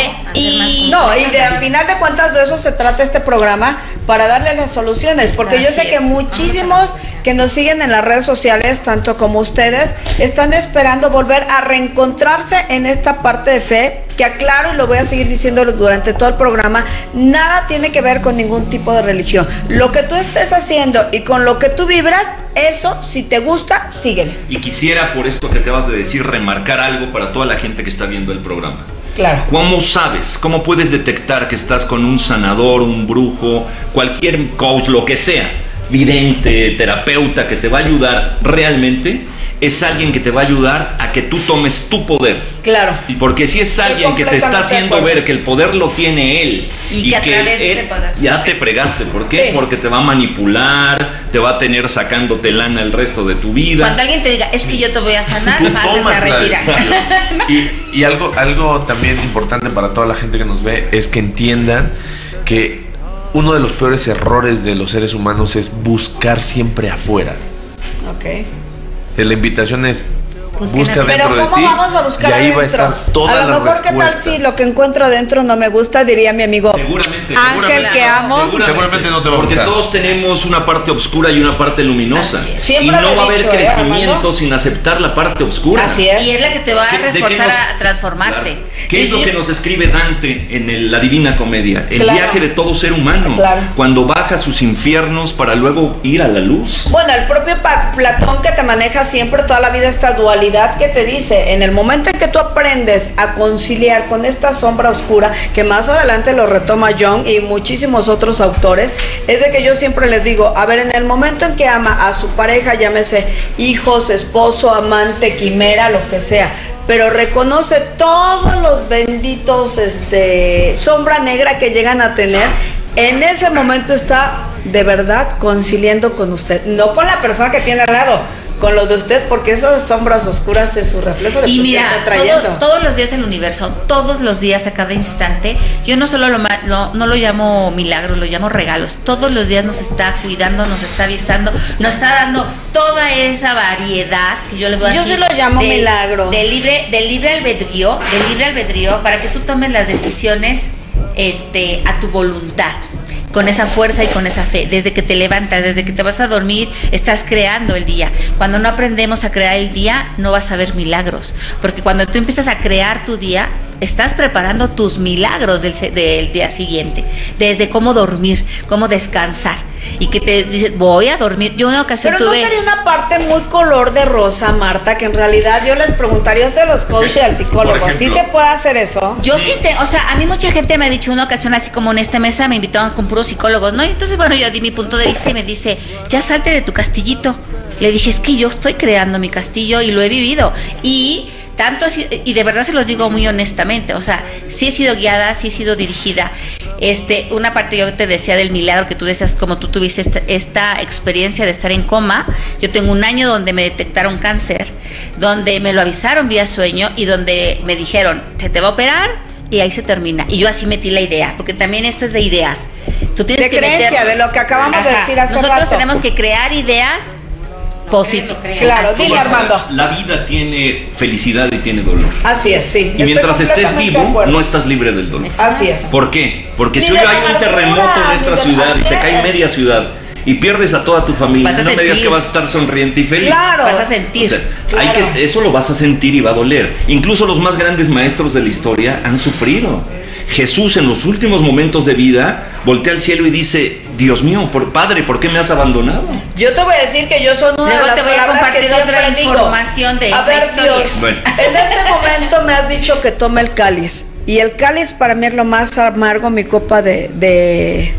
Al final de cuentas de eso se trata este programa, para darle las soluciones, porque yo sé que muchísimos que nos siguen en las redes sociales, tanto como ustedes, están esperando volver a reencontrarse en esta parte de fe, que aclaro y lo voy a seguir diciendo durante todo el programa, nada tiene que ver con ningún tipo de religión. Lo que tú estés haciendo y con lo que tú vibras, eso, si te gusta, síguele. Y quisiera, por esto que acabas de decir, remarcar algo para toda la gente que está viendo el programa. Claro. ¿Cómo sabes? ¿Cómo puedes detectar que estás con un sanador, un brujo, cualquier coach, lo que sea? vidente, terapeuta que te va a ayudar realmente, es alguien que te va a ayudar a que tú tomes tu poder. Claro. Y porque si es alguien que te está haciendo ver que el poder lo tiene él y que a través de ese poder ya te fregaste. ¿Por qué? Sí. Porque te va a manipular, te va a tener sacándote lana el resto de tu vida. Cuando alguien te diga, es que yo te voy a sanar, vas a retirar. Y algo también importante para toda la gente que nos ve es que entiendan que uno de los peores errores de los seres humanos es buscar siempre afuera. Ok. La invitación es busca dentro de ti. Pero ¿cómo vamos a buscar y ahí adentro? Va a estar toda a lo mejor, ¿qué tal si lo que encuentro adentro no me gusta? Diría mi amigo Ángel, que amo. Seguramente no te va a Porque gustar. todos tenemos una parte oscura y una parte luminosa. Y no va a haber crecimiento sin aceptar la parte oscura. Así es. Y es la que te va a reforzar a transformarte. Claro. ¿Qué es lo que nos escribe Dante en la Divina Comedia? El viaje de todo ser humano. Cuando baja sus infiernos para luego ir a la luz. Bueno, el propio Platón, que te maneja siempre toda la vida esta dualidad, que te dice, en el momento en que tú aprendes a conciliar con esta sombra oscura, que más adelante lo retoma Jung y muchísimos otros autores, es de que yo siempre les digo, a ver, en el momento en que ama a su pareja, llámese hijos, esposo, amante, quimera, lo que sea, pero reconoce todos los benditos sombra negra que llegan a tener, en ese momento está de verdad conciliando con usted, no con la persona que tiene al lado, con lo de usted, porque esas sombras oscuras es su reflejo de y que mira, usted está trayendo. todos los días el universo, todos los días, a cada instante, yo no solo no lo llamo milagros, lo llamo regalos. Todos los días nos está cuidando, nos está avisando, nos está dando toda esa variedad que yo le voy a decir. Yo sí lo llamo milagro. Del libre albedrío, para que tú tomes las decisiones a tu voluntad, con esa fuerza y con esa fe. Desde que te levantas, desde que te vas a dormir, estás creando el día. Cuando no aprendemos a crear el día, no vas a ver milagros, porque cuando tú empiezas a crear tu día, estás preparando tus milagros del día siguiente, desde cómo dormir, cómo descansar, y que te dices, voy a dormir. Yo una ocasión pero no sería una parte muy color de rosa, Marta, que en realidad yo les preguntaría a ustedes los coaches y al psicólogo, ¿sí se puede hacer eso? Yo sí o sea, a mí mucha gente me ha dicho una ocasión, así como en esta mesa me invitaban con puros psicólogos, ¿no? Y entonces, bueno, yo di mi punto de vista y me dice, ya salte de tu castillito. Le dije, es que yo estoy creando mi castillo y lo he vivido, y tanto así, y de verdad se los digo muy honestamente, o sea, sí he sido guiada, sí he sido dirigida. Una parte yo te decía del milagro que tú decías, como tú tuviste esta experiencia de estar en coma. Yo tengo 1 año donde me detectaron cáncer, donde me lo avisaron vía sueño y donde me dijeron, se te va a operar y ahí se termina. Y yo así metí la idea, porque también esto es de ideas. Tú tienes que creencia, de lo que acabamos de decir hace Nosotros rato. tenemos que crear ideas positivo. Claro, dile, Armando. La vida tiene felicidad y tiene dolor. Así es, sí. Y mientras estés vivo, no estás libre del dolor. Así es. ¿Por qué? Porque si hoy hay un terremoto en nuestra ciudad y se cae media ciudad y pierdes a toda tu familia, no me digas que vas a estar sonriente y feliz. Claro. Vas a sentir. O sea, eso lo vas a sentir y va a doler. Incluso los más grandes maestros de la historia han sufrido. Jesús, en los últimos momentos de vida, voltea al cielo y dice, Dios mío, Padre, ¿por qué me has abandonado? Yo te voy a decir que yo soy una Luego de las te voy a compartir otra información de esa historia. Dios, bueno. En este momento me has dicho que tome el cáliz, y el cáliz para mí es lo más amargo, mi copa de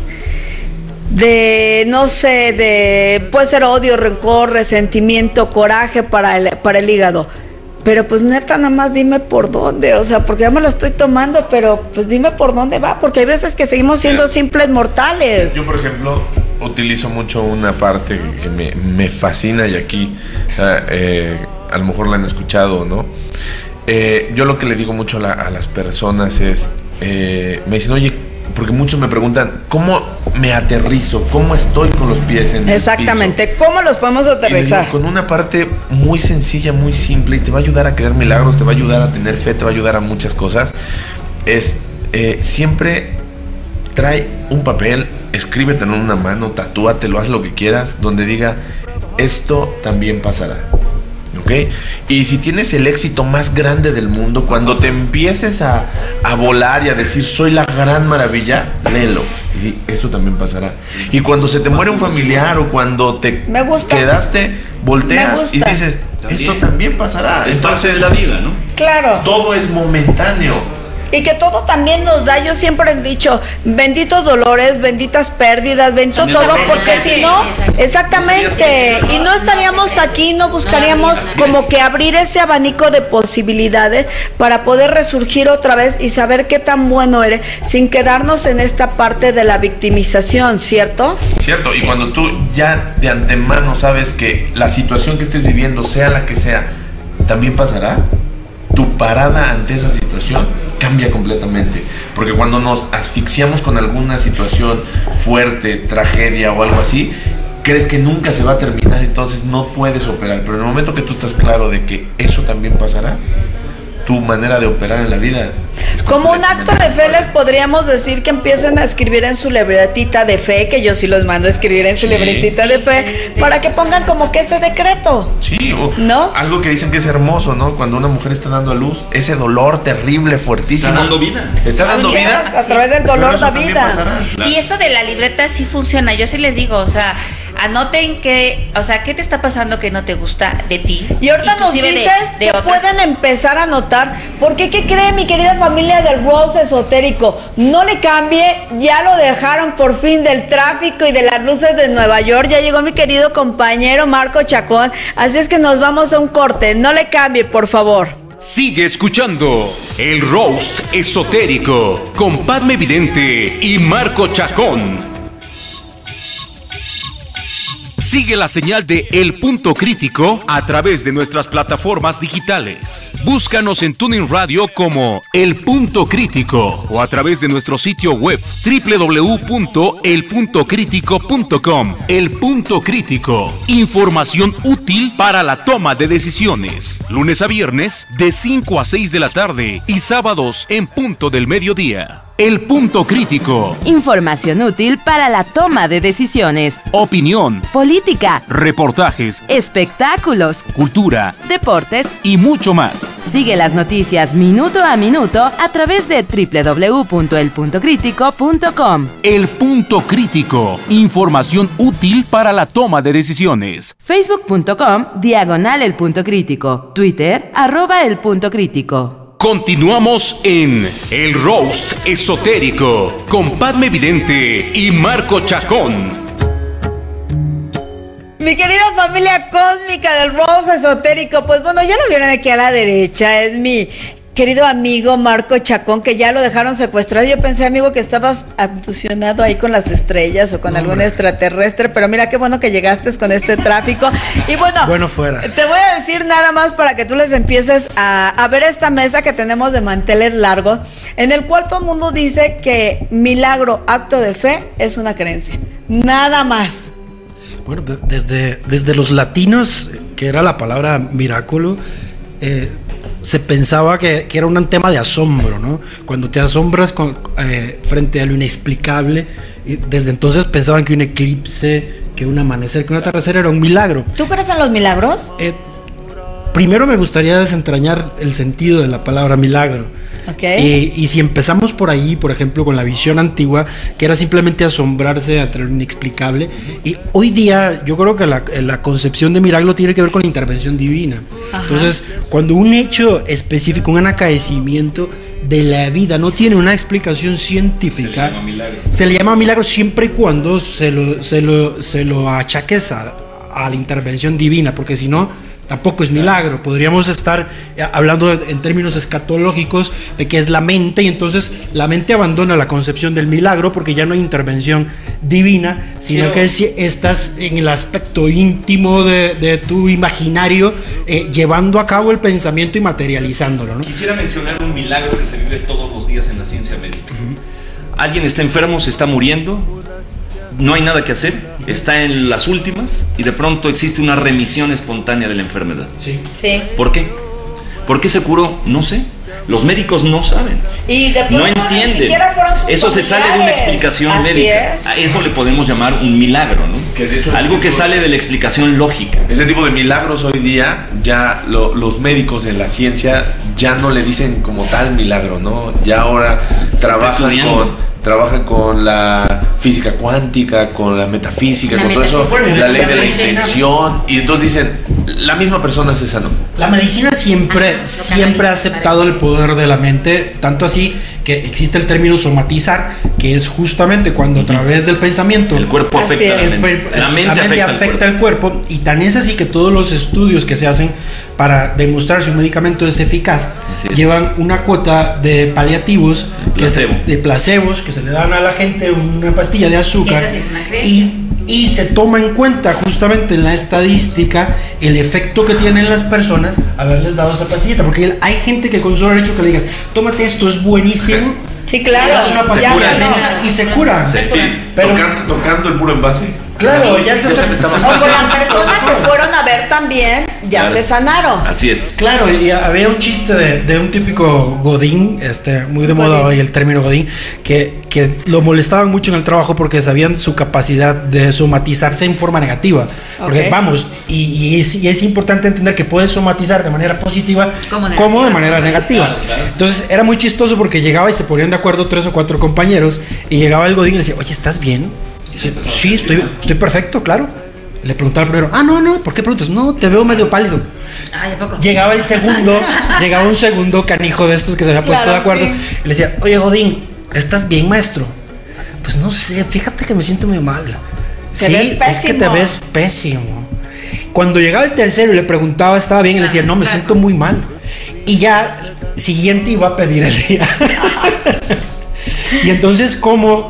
no sé, puede ser odio, rencor, resentimiento, coraje para el hígado. Pero pues neta, nada más dime por dónde, o sea, porque ya me lo estoy tomando, pero pues dime por dónde va, porque hay veces que seguimos siendo simples mortales. Yo, por ejemplo, utilizo mucho una parte que me fascina, y aquí a lo mejor la han escuchado, ¿no? Yo lo que le digo mucho a las personas es, me dicen, oye, porque muchos me preguntan, ¿cómo me aterrizo? ¿Cómo estoy con los pies en el piso? Exactamente, ¿cómo los podemos aterrizar? Con una parte muy sencilla, muy simple, y te va a ayudar a crear milagros, te va a ayudar a tener fe, te va a ayudar a muchas cosas. Es siempre trae un papel, escríbetelo en una mano, tatúatelo, haz lo que quieras, donde diga, esto también pasará. ¿Ok? Y si tienes el éxito más grande del mundo, cuando te empieces a volar y a decir soy la gran maravilla, léelo y di, esto también pasará. Y cuando se te muere un familiar o cuando te quedaste, volteas y dices, esto también pasará. Es parte de la vida, ¿no? Claro. Todo es momentáneo. Y que todo también nos da, yo siempre he dicho, benditos dolores, benditas pérdidas, bendito todo, porque si no, exactamente, y no estaríamos aquí, no buscaríamos como que abrir ese abanico de posibilidades para poder resurgir otra vez y saber qué tan bueno eres, sin quedarnos en esta parte de la victimización, ¿cierto? Cierto, y cuando tú ya de antemano sabes que la situación que estés viviendo, sea la que sea, también pasará, tu parada ante esa situación cambia completamente. Porque cuando nos asfixiamos con alguna situación fuerte, tragedia o algo así, crees que nunca se va a terminar, entonces no puedes operar. Pero en el momento que tú estás claro de que eso también pasará, tu manera de operar en la vida es como un acto de fe. Les podríamos decir que empiecen a escribir en su libretita de fe, que yo sí los mando a escribir en su libretita de fe, para que pongan como que ese decreto. Sí, o ¿no? Algo que dicen que es hermoso, ¿no? Cuando una mujer está dando a luz, ese dolor terrible, fuertísimo. Está dando vida. Está dando vida. A través del dolor da vida. Claro. Y eso de la libreta sí funciona. Yo sí les digo, o sea, anoten que, o sea, ¿qué te está pasando que no te gusta de ti? Y ahorita nos dices que pueden empezar a anotar, porque ¿qué cree mi querida familia del Rose Esotérico? No le cambie, ya lo dejaron por fin del tráfico y de las luces de Nueva York. Ya llegó mi querido compañero Marco Chacón, así es que nos vamos a un corte. No le cambie, por favor. Sigue escuchando el Roast Esotérico con Padme Vidente y Marco Chacón. Sigue la señal de El Punto Crítico a través de nuestras plataformas digitales. Búscanos en TuneIn Radio como El Punto Crítico o a través de nuestro sitio web www.elpuntocritico.com. El Punto Crítico. Información útil para la toma de decisiones. Lunes a viernes de 5 a 6 de la tarde y sábados en punto del mediodía. El Punto Crítico. Información útil para la toma de decisiones. Opinión, Política, reportajes, espectáculos, cultura deportes. y mucho más. Sigue las noticias minuto a minuto a través de www.elpuntocritico.com. El Punto Crítico. Información útil para la toma de decisiones. Facebook.com/El Punto Crítico. Twitter @El Punto Crítico. Continuamos en El Roast Esotérico con Padme Vidente y Marco Chacón. Mi querida familia cósmica del Rose Esotérico, pues bueno, ya lo vieron aquí a la derecha, es mi querido amigo Marco Chacón, que ya lo dejaron secuestrado. Yo pensé, amigo, que estabas abducionado ahí con las estrellas o con algún extraterrestre, pero mira qué bueno que llegaste con este tráfico. Y bueno, fuera. Te voy a decir nada más para que tú les empieces a ver esta mesa que tenemos de manteles largos, en el cual todo el mundo dice que milagro, acto de fe, es una creencia. Nada más. Bueno, desde los latinos, que era la palabra miraculo, se pensaba que era un tema de asombro, ¿no? Cuando te asombras frente a lo inexplicable, y desde entonces pensaban que un eclipse, que un amanecer, que un atardecer era un milagro. ¿Tú crees en los milagros? Primero me gustaría desentrañar el sentido de la palabra milagro. Okay. Y si empezamos por ahí, por ejemplo, con la visión antigua, que era simplemente asombrarse ante lo inexplicable, y hoy día yo creo que la concepción de milagro tiene que ver con la intervención divina. Ajá. Entonces, cuando un hecho específico, un acaecimiento de la vida no tiene una explicación científica, se le llama milagro siempre y cuando se lo achaques a la intervención divina, porque si no, tampoco es milagro. Podríamos estar hablando en términos escatológicos de que es la mente, y entonces la mente abandona la concepción del milagro porque ya no hay intervención divina, sino que estás en el aspecto íntimo de tu imaginario, llevando a cabo el pensamiento y materializándolo, ¿no? Quisiera mencionar un milagro que se vive todos los días en la ciencia médica. Alguien está enfermo, se está muriendo, no hay nada que hacer, está en las últimas y de pronto existe una remisión espontánea de la enfermedad. Sí. ¿Por qué? ¿Por qué se curó? No sé. Los médicos no saben. Y de pronto no entienden. Eso se sale de una explicación así médica. Es. A eso le podemos llamar un milagro, ¿no? Que de hecho, algo que sale de la explicación lógica. Ese tipo de milagros hoy día ya los médicos en la ciencia ya no le dicen como tal milagro, ¿no? Ya ahora trabajan con la física cuántica, con la metafísica, con todo eso, la ley de la intención, y entonces dicen, la misma persona se sanó. La medicina siempre ha aceptado el poder de la mente, tanto así que existe el término somatizar, que es justamente cuando a través del pensamiento el cuerpo afecta la mente afecta el cuerpo, y tan es así que todos los estudios que se hacen para demostrar si un medicamento es eficaz llevan una cuota de paliativos, de placebos que se le dan a la gente, una pastilla de azúcar, y se toma en cuenta justamente en la estadística el efecto que tienen las personas haberles dado esa pastillita, porque hay gente que con solo el hecho que le digas tómate esto es buenísimo, sí, claro, una pastilla y se cura. Pero tocando el puro envase. Claro, ya se me estaba. O con las personas que fueron a ver también, ya se sanaron. Así es. Claro, y había un chiste de un típico godín, muy de moda hoy el término godín, que lo molestaban mucho en el trabajo porque sabían su capacidad de somatizarse en forma negativa. Porque vamos, y es importante entender que puedes somatizar de manera positiva como de manera negativa. Claro. Entonces era muy chistoso porque llegaba y se ponían de acuerdo 3 o 4 compañeros, y llegaba el godín y le decía, oye, ¿estás bien? Sí, estoy perfecto, claro. Le preguntaba al primero, no, ¿por qué preguntas? No, te veo medio pálido. Ay, ¿a poco? Llegaba un segundo canijo de estos que se había puesto de acuerdo, y le decía, oye, godín, ¿estás bien, maestro? Pues no sé, fíjate que me siento muy mal. Sí, es que te ves pésimo. Cuando llegaba el tercero y le preguntaba, ¿estaba bien? Y le decía, no, me siento muy mal. Y ya, siguiente iba a pedir el día. Y entonces, ¿cómo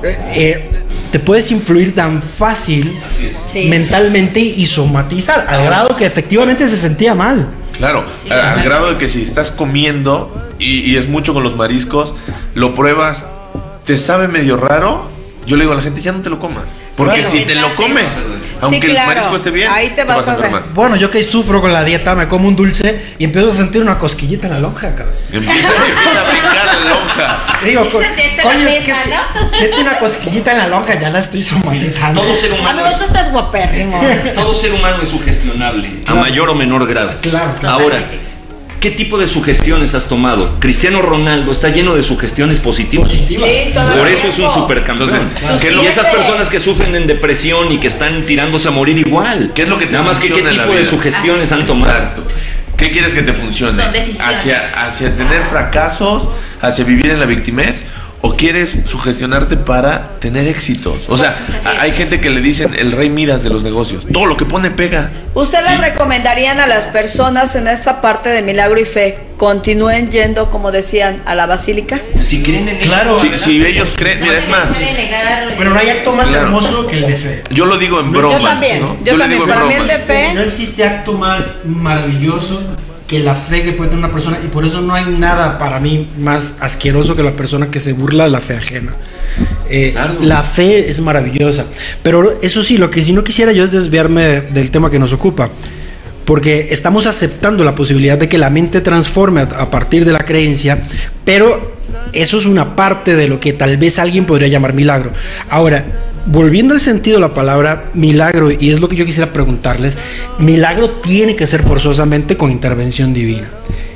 te puedes influir tan fácil mentalmente y somatizar? Al grado que efectivamente se sentía mal. Claro, al grado de que si estás comiendo y es mucho con los mariscos, lo pruebas, te sabe medio raro. Yo le digo a la gente, ya no te lo comas. Porque si te lo comes, aunque el marisco esté bien, ahí te vas a enfermar. Bueno, yo que sufro con la dieta, me como un dulce y empiezo a sentir una cosquillita en la lonja, cabrón. Empieza a brincar la lonja. Digo, coño, es que siento una cosquillita en la lonja, ya la estoy somatizando. Todo ser humano tú estás guapérrimo. Todo ser humano es sugestionable, a mayor o menor grado. Claro. Ahora, ¿qué tipo de sugestiones has tomado? Cristiano Ronaldo está lleno de sugestiones positivas. Sí, por eso es un supercampeón. Y esas personas que sufren en depresión y que están tirándose a morir igual. ¿Qué es lo que te Nada más que qué tipo de sugestiones han tomado? Exacto. ¿Qué quieres que te funcione? Son decisiones. Hacia tener fracasos, hacia vivir en la victimez, o quieres sugestionarte para tener éxitos. O sea, hay gente que le dicen el rey Midas de los negocios. Todo lo que pone pega. ¿Usted le recomendarían a las personas en esta parte de milagro y fe continúen yendo, como decían, a la basílica? Si creen en claro, si ellos creen, mira, es más. Bueno, no hay acto más hermoso que el de fe. Yo lo digo en broma. Yo también, ¿no? yo también. Digo Para mí el de fe. No existe acto más maravilloso que la fe que puede tener una persona, y por eso no hay nada para mí más asqueroso que la persona que se burla de la fe ajena. Claro. La fe es maravillosa, pero eso sí, lo que sí no quisiera yo es desviarme del tema que nos ocupa, porque estamos aceptando la posibilidad de que la mente transforme a partir de la creencia, pero eso es una parte de lo que tal vez alguien podría llamar milagro. Ahora, volviendo al sentido de la palabra milagro, y es lo que yo quisiera preguntarles, milagro tiene que ser forzosamente con intervención divina.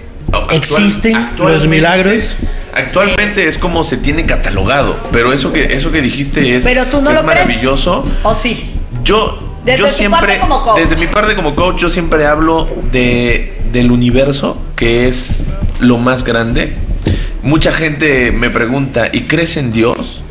¿Existen los milagros? Actualmente es como se tiene catalogado, pero eso que dijiste es, pero tú no lo maravilloso. ¿Crees? ¿O sí? Yo siempre, desde mi parte como coach, yo siempre hablo del universo, que es lo más grande. Mucha gente me pregunta, ¿y crees en Dios?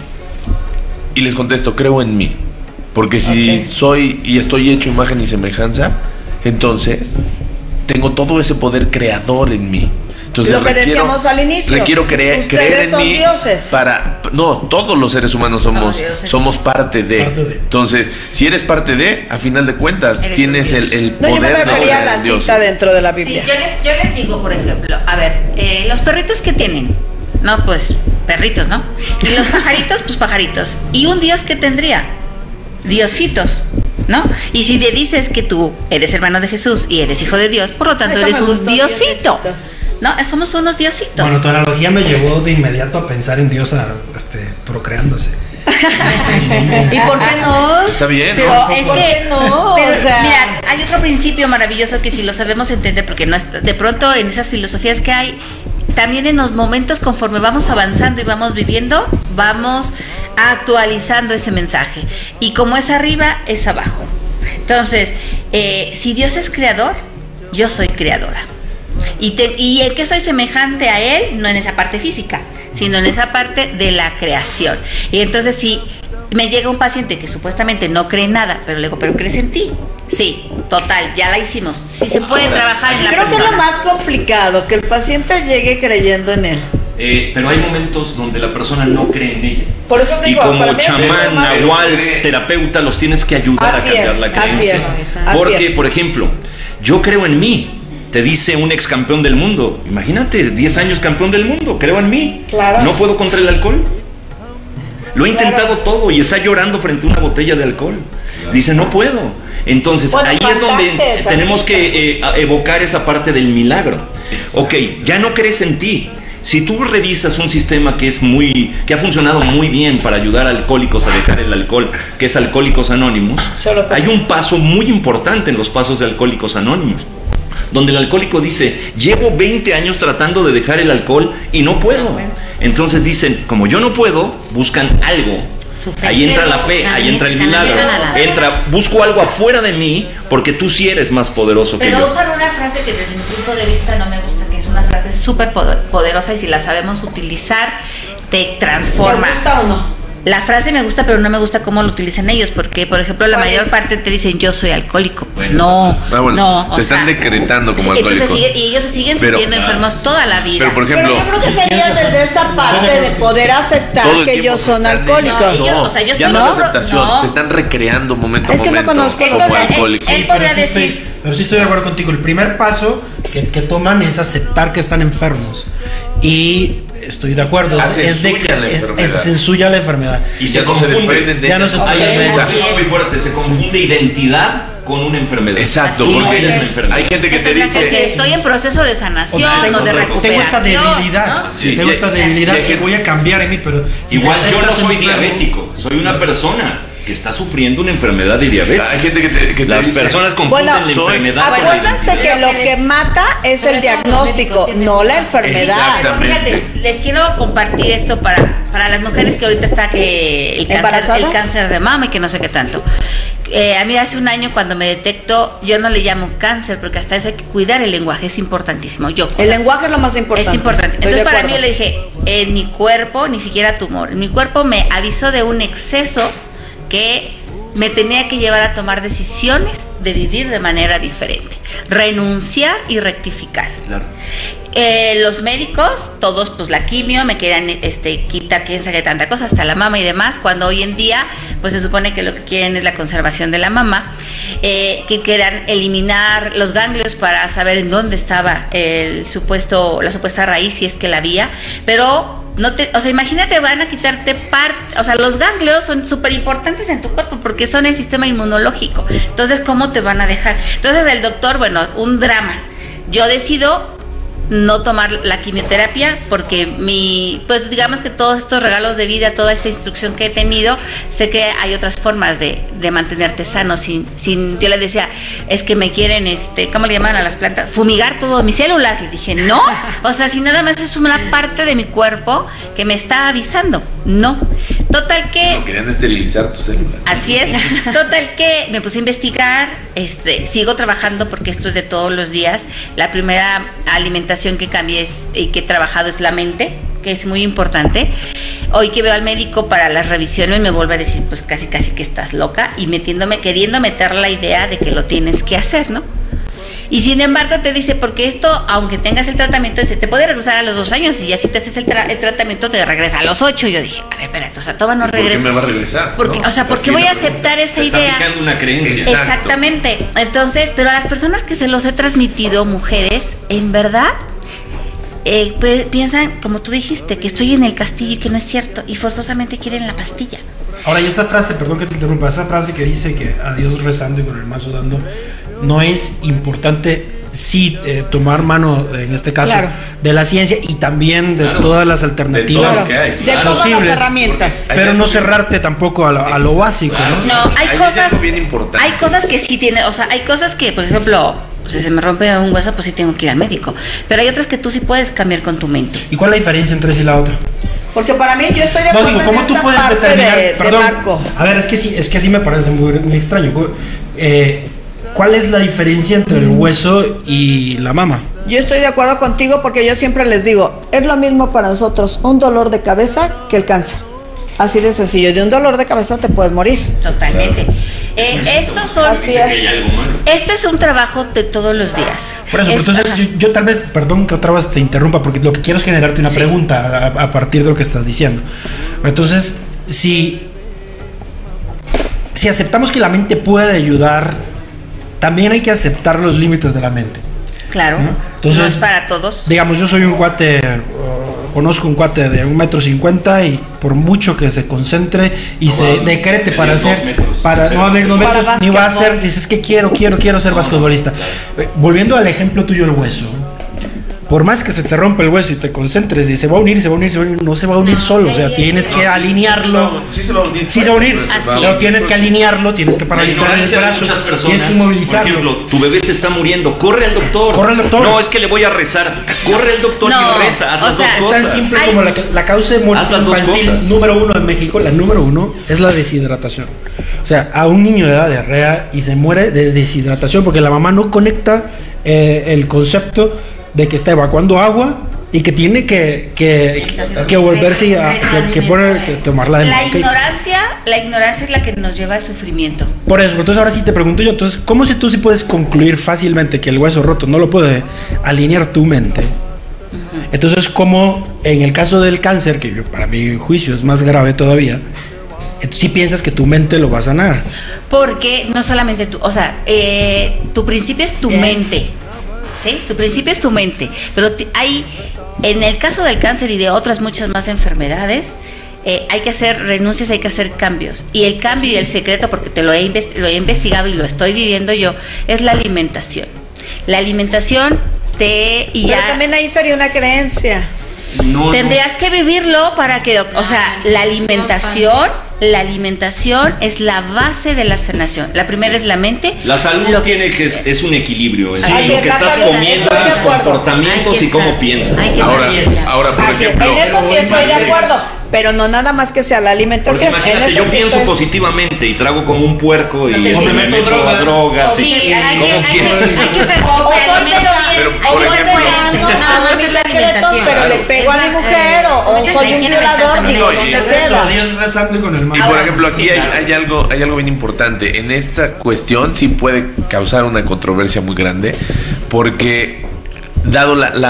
Y les contesto, creo en mí. Porque si soy y estoy hecho imagen y semejanza, entonces tengo todo ese poder creador en mí. Entonces, lo que decíamos al inicio, requiero creer en son mí dioses. No, todos los seres humanos somos parte de. Entonces, si eres parte de, a final de cuentas, tienes el poder. Yo me refería a la cita dentro de la Biblia. Sí, yo les digo, por ejemplo, a ver, los perritos que tienen, no, pues perritos, ¿no? Y los pajaritos, pues pajaritos. ¿Y un dios qué tendría? Diositos, ¿no? Y si le dices que tú eres hermano de Jesús y eres hijo de Dios, por lo tanto eres un diosito. No, somos unos diositos. Bueno, tu analogía me llevó de inmediato a pensar en Dios procreándose. ¿Y por qué no? Está bien, pero ¿no? es ¿Por qué no? Pero, mira, hay otro principio maravilloso que si lo sabemos entender, porque no está, de pronto en esas filosofías que hay, también en los momentos conforme vamos avanzando y vamos viviendo, vamos actualizando ese mensaje. Y como es arriba, es abajo. Entonces, si Dios es creador, yo soy creadora. Y el que soy semejante a Él, no en esa parte física, sino en esa parte de la creación. Y entonces si me llega un paciente que supuestamente no cree en nada, pero le digo, ¿pero crees en ti? Sí, total, ya la hicimos. Sí se puede trabajar en la persona. Creo que es lo más complicado, que el paciente llegue creyendo en él. Pero hay momentos donde la persona no cree en ella. Por eso te digo, y como chamán, nahual, terapeuta, los tienes que ayudar a cambiar la creencia. Porque, por ejemplo, yo creo en mí. Te dice un ex campeón del mundo. Imagínate, 10 años campeón del mundo. Creo en mí. Claro. ¿No puedo contra el alcohol? Lo he intentado todo y está llorando frente a una botella de alcohol. Dice, no puedo. Entonces, ahí es donde tenemos que evocar esa parte del milagro. Ok, ya no crees en ti. Si tú revisas un sistema que ha funcionado muy bien para ayudar a alcohólicos a dejar el alcohol, que es Alcohólicos Anónimos, hay un paso muy importante en los pasos de Alcohólicos Anónimos, donde el alcohólico dice, llevo 20 años tratando de dejar el alcohol y no puedo. Entonces dicen, como yo no puedo, buscan algo. Ahí entra la fe, ahí entra el milagro. Busco algo afuera de mí, porque tú sí eres más poderoso que yo. Pero usan una frase que desde mi punto de vista no me gusta, que es una frase súper poderosa y si la sabemos utilizar, te transforma. ¿Te gusta o no? La frase me gusta, pero no me gusta cómo lo utilizan ellos, porque, por ejemplo, la mayor parte te dicen, yo soy alcohólico. Pues no. Se están decretando como alcohólicos. Y ellos se siguen sintiendo enfermos toda la vida. Pero, por ejemplo, yo creo que sería desde esa parte de poder aceptar que ellos son alcohólicos. Ya no es aceptación, se están recreando momento a momento. Es que no conozco como alcohólicos. Pero sí estoy de acuerdo contigo. El primer paso que toman es aceptar que están enfermos. Y estoy de acuerdo, se ensuya la enfermedad. Y se desprenden de ella. Hay muy fuerte, se confunde identidad con una enfermedad. Exacto, porque hay gente que te dice, estoy en proceso de sanación o de recuperación. Tengo esta debilidad, tengo esta debilidad que voy a cambiar en mí, pero igual yo no soy diabético, soy una persona que está sufriendo una enfermedad de diabetes. Hay gente que las personas confunden la enfermedad. Acuérdense que lo que mata es el diagnóstico, no la enfermedad. Fíjate, les quiero compartir esto para las mujeres que ahorita está el cáncer de mama y que no sé qué tanto. A mí hace un año cuando me detecto, yo no le llamo cáncer porque hasta eso hay que cuidar el lenguaje, es importantísimo. El lenguaje es lo más importante. Es importante. Entonces para mí yo le dije, en mi cuerpo, ni siquiera tumor, en mi cuerpo me avisó de un exceso que me tenía que llevar a tomar decisiones de vivir de manera diferente, renunciar y rectificar. Claro. Los médicos, todos, pues la quimio, me querían quitar quién sabe tanta cosa, hasta la mama y demás, cuando hoy en día, pues se supone que lo que quieren es la conservación de la mama, que quieran eliminar los ganglios para saber en dónde estaba la supuesta raíz, si es que la había, pero imagínate, van a quitarte los ganglios son súper importantes en tu cuerpo porque son el sistema inmunológico. Entonces, ¿cómo te van a dejar? Entonces, el doctor, un drama. Yo decido no tomar la quimioterapia porque pues digamos que todos estos regalos de vida, toda esta instrucción que he tenido, sé que hay otras formas de mantenerte sano sin yo le decía, es que me quieren, ¿cómo le llaman a las plantas? Fumigar todo mis células. Le dije, no, si nada más es una parte de mi cuerpo que me está avisando, no. Total que... No, querían esterilizar tus células. Así es. Total que me puse a investigar, sigo trabajando porque esto es de todos los días. La primera alimentación que cambié y que he trabajado es la mente, que es muy importante. Hoy que veo al médico para las revisiones me vuelve a decir, pues casi que estás loca y queriendo meter la idea de que lo tienes que hacer, ¿no? Y sin embargo te dice, porque esto, aunque tengas el tratamiento, te puede regresar a los 2 años y ya si te haces el tratamiento te regresa a los 8. Yo dije, a ver, espérate, toma no regresa. ¿Por qué me va a regresar? Porque, ¿por qué voy a aceptar esa idea? Está fijando una creencia. Exactamente. Entonces, pero a las personas que se los he transmitido, mujeres, en verdad, piensan, como tú dijiste, que estoy en el castillo y que no es cierto, y forzosamente quieren la pastilla. Ahora, y esa frase, perdón que te interrumpa, esa frase que dice que a Dios rezando y con el mazo dando, no es importante tomar mano, en este caso, de la ciencia y también de todas las alternativas de todas las herramientas, pero no cerrarte tampoco a lo básico, ¿no? Hay cosas que sí tienen, hay cosas que, por ejemplo, si se me rompe un hueso, pues sí tengo que ir al médico, pero hay otras que tú sí puedes cambiar con tu mente. ¿Y cuál es la diferencia entre esa y la otra? Porque para mí, yo estoy de acuerdo ¿cómo tú puedes determinar? Perdón, a ver, es que sí me parece muy extraño. ¿cuál es la diferencia entre el hueso y la mama? Yo estoy de acuerdo contigo porque yo siempre les digo, es lo mismo para nosotros un dolor de cabeza que el cáncer. Así de sencillo, de un dolor de cabeza te puedes morir. Totalmente. Esto es un trabajo de todos los días. Por eso, entonces yo tal vez, perdón que otra vez te interrumpa, porque lo que quiero es generarte una pregunta a partir de lo que estás diciendo. Entonces, si aceptamos que la mente puede ayudar, también hay que aceptar los límites de la mente. Claro, ¿no? Entonces, no es para todos. Digamos, yo soy un cuate, conozco un cuate de 1,50 m y por mucho que se concentre y se decrete para hacer, no va a haber 2 metros, ni va a hacer, dices que quiero ser basquetbolista. Volviendo al ejemplo tuyo del hueso, por más que se te rompa el hueso y te concentres y se va a unir, no se va a unir solo, o sea, tienes que alinearlo. Sí se va a unir, pero tienes que alinearlo, tienes que paralizar el brazo, tienes que inmovilizarlo. Por ejemplo, tu bebé se está muriendo, corre al doctor. No, es que le voy a rezar. Corre al doctor y reza, haz las dos cosas. Es tan simple como la causa de muerte infantil número 1 en México, la número 1 es la deshidratación. O sea, a un niño le da diarrea y se muere de deshidratación porque la mamá no conecta el concepto de que está evacuando agua y que tiene que volverse que tomarla de la ignorancia es la que nos lleva al sufrimiento. Por eso, entonces ahora sí te pregunto yo, entonces, ¿cómo si tú sí puedes concluir fácilmente que el hueso roto no lo puede alinear tu mente? Entonces, ¿cómo en el caso del cáncer, que para mi juicio es más grave todavía, sí piensas que tu mente lo va a sanar? Porque no solamente tú, o sea, tu principio es tu mente. ¿Sí? Tu principio es tu mente, pero en el caso del cáncer y de otras muchas más enfermedades, hay que hacer renuncias, hay que hacer cambios. Y el cambio y el secreto, porque lo he investigado y lo estoy viviendo yo, es la alimentación. La alimentación pero también ahí sería una creencia. Tendrías que vivirlo para que, o sea, la alimentación es la base de la sanación. La primera es la mente. La salud es un equilibrio, es lo que estás comiendo, tus comportamientos y cómo piensas. Ahora, por ejemplo, en eso sí estoy de acuerdo, pero no nada más que sea la alimentación. Porque imagínate, yo pienso positivamente y trago como un puerco y me meto drogas. Sí, hay que ser pero le pego a mi mujer o soy un violador, digo, ¿dónde queda? Y por ejemplo, aquí hay algo bien importante. En esta cuestión sí puede causar una controversia muy grande, porque dado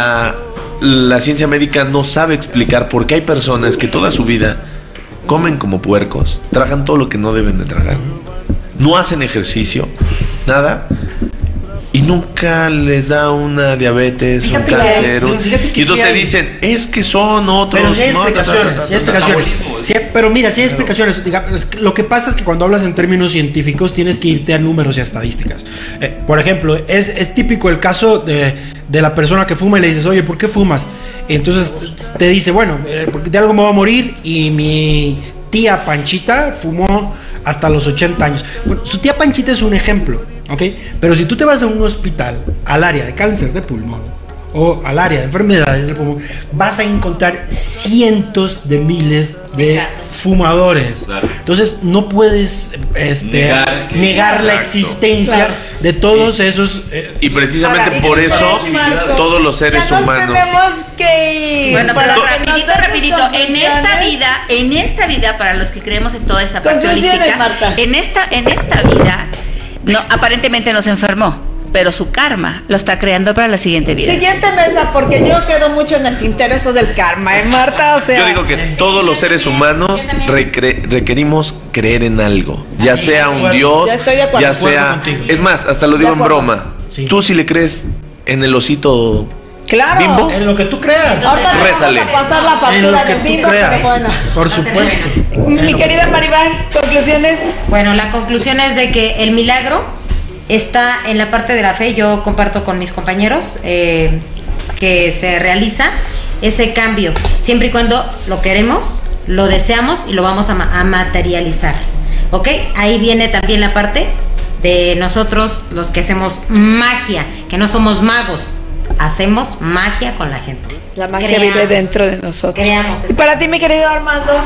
la ciencia médica no sabe explicar por qué hay personas que toda su vida comen como puercos, tragan todo lo que no deben de tragar, no hacen ejercicio, nada, y nunca les da una diabetes, un cáncer. Y entonces te dicen, es que son otros. Pero sí hay explicaciones. Pero mira, sí hay explicaciones. Lo que pasa es que cuando hablas en términos científicos tienes que irte a números y a estadísticas. Por ejemplo, es típico el caso de la persona que fuma y le dices, oye, ¿por qué fumas? Y entonces te dice, bueno, porque de algo me voy a morir y mi tía Panchita fumó hasta los 80 años. Bueno, su tía Panchita es un ejemplo, ¿ok? Pero si tú te vas a un hospital, al área de cáncer de pulmón o al área de enfermedades del pulmón, vas a encontrar cientos de miles de fumadores. Claro. Entonces no puedes negar la existencia de todos esos. Y precisamente por eso todos los seres humanos. Tenemos que ir. Bueno, pero rapidito. En esta vida, para los que creemos en toda esta parte holística, en esta vida, aparentemente no se enfermó, pero su karma lo está creando para la siguiente vida. Siguiente mesa, porque yo quedo mucho en el tintero eso del karma, Marta? O sea, yo digo que todos los seres humanos requerimos creer en algo, ya sea un Dios, ya sea... Es más, hasta lo digo en broma. Tú si le crees en el osito... Claro, ¿Bimbo? En lo que tú creas. Ahorita rézale. Vamos a pasar la factura del Bimbo, pero bueno. Por supuesto. Mi querida Maribel, ¿conclusiones? Bueno, la conclusión es de que el milagro está en la parte de la fe. Yo comparto con mis compañeros que se realiza ese cambio siempre y cuando lo queremos, lo deseamos y lo vamos a materializar. ¿Ok? Ahí viene también la parte de nosotros, los que hacemos magia, que no somos magos. Hacemos magia con la gente. La magia vive dentro de nosotros. Y para ti, mi querido Armando.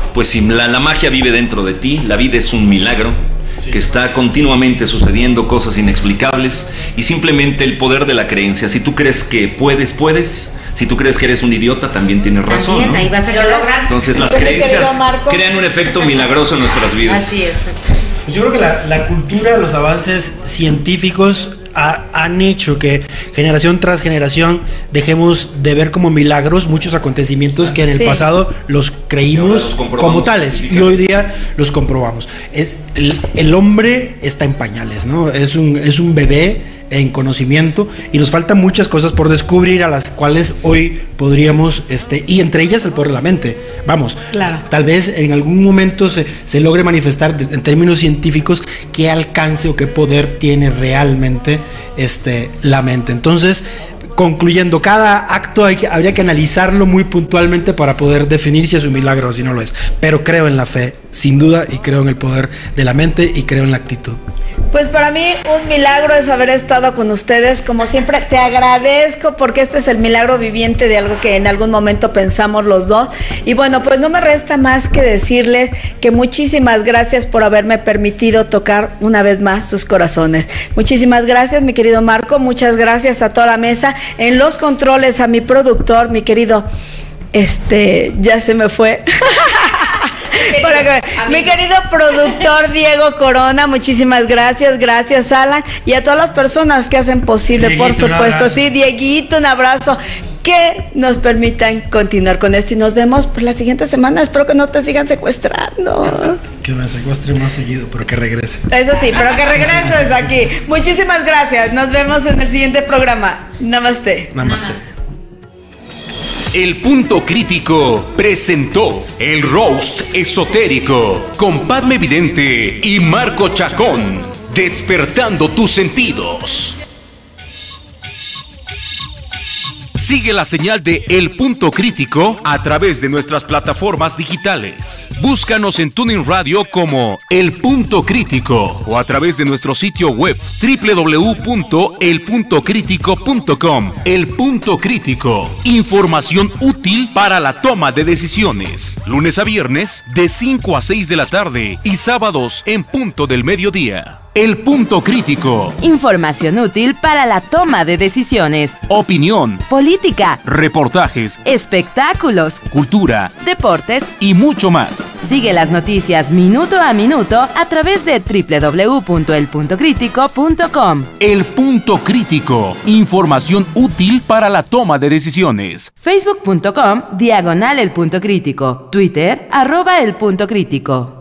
pues si la magia vive dentro de ti, la vida es un milagro, que está continuamente sucediendo cosas inexplicables, y simplemente el poder de la creencia. Si tú crees que puedes. Si tú crees que eres un idiota, también tienes razón, también, ¿no? ahí vas a lograr. Entonces las creencias crean un efecto milagroso en nuestras vidas. Así es. Pues yo creo que la cultura, los avances científicos han hecho que generación tras generación dejemos de ver como milagros muchos acontecimientos que en el pasado los creímos como tales, y hoy día los comprobamos. El hombre está en pañales, ¿no? Es un bebé en conocimiento, y nos faltan muchas cosas por descubrir, a las cuales hoy podríamos, y entre ellas el poder de la mente. Vamos, claro. Tal vez en algún momento se logre manifestar en términos científicos qué alcance o qué poder tiene realmente la mente. Entonces, concluyendo, cada acto habría que analizarlo muy puntualmente para poder definir si es un milagro o si no lo es. Pero creo en la fe, sin duda, y creo en el poder de la mente, y creo en la actitud. Pues para mí un milagro es haber estado con ustedes. Como siempre, te agradezco, porque este es el milagro viviente de algo que en algún momento pensamos los dos. Y bueno, pues no me resta más que decirles que muchísimas gracias por haberme permitido tocar una vez más sus corazones. Muchísimas gracias, mi querido Marco. Muchas gracias a toda la mesa. En los controles, a mi productor, mi querido, ya se me fue. Mi querido productor Diego Corona, muchísimas gracias. Gracias, Alan, y a todas las personas que hacen posible, Dieguito, por supuesto. Sí, Dieguito, un abrazo. Que nos permitan continuar con esto, y nos vemos por la siguiente semana. Espero que no te sigan secuestrando. Que me secuestre más seguido, pero que regrese. Eso sí, pero que regreses aquí. Muchísimas gracias. Nos vemos en el siguiente programa. Namaste. Namaste. El Punto Crítico presentó el Roast Esotérico con Padme Vidente y Marco Chacón, despertando tus sentidos. Sigue la señal de El Punto Crítico a través de nuestras plataformas digitales. Búscanos en TuneIn Radio como El Punto Crítico, o a través de nuestro sitio web www.elpuntocritico.com. El Punto Crítico, información útil para la toma de decisiones. Lunes a viernes de 5 a 6 de la tarde y sábados en punto del mediodía. El Punto Crítico. Información útil para la toma de decisiones. Opinión, política, reportajes, espectáculos, cultura, deportes y mucho más. Sigue las noticias minuto a minuto a través de www.elpuntocritico.com. El Punto Crítico, información útil para la toma de decisiones. Facebook.com/El Punto Crítico. Twitter @El Punto Crítico.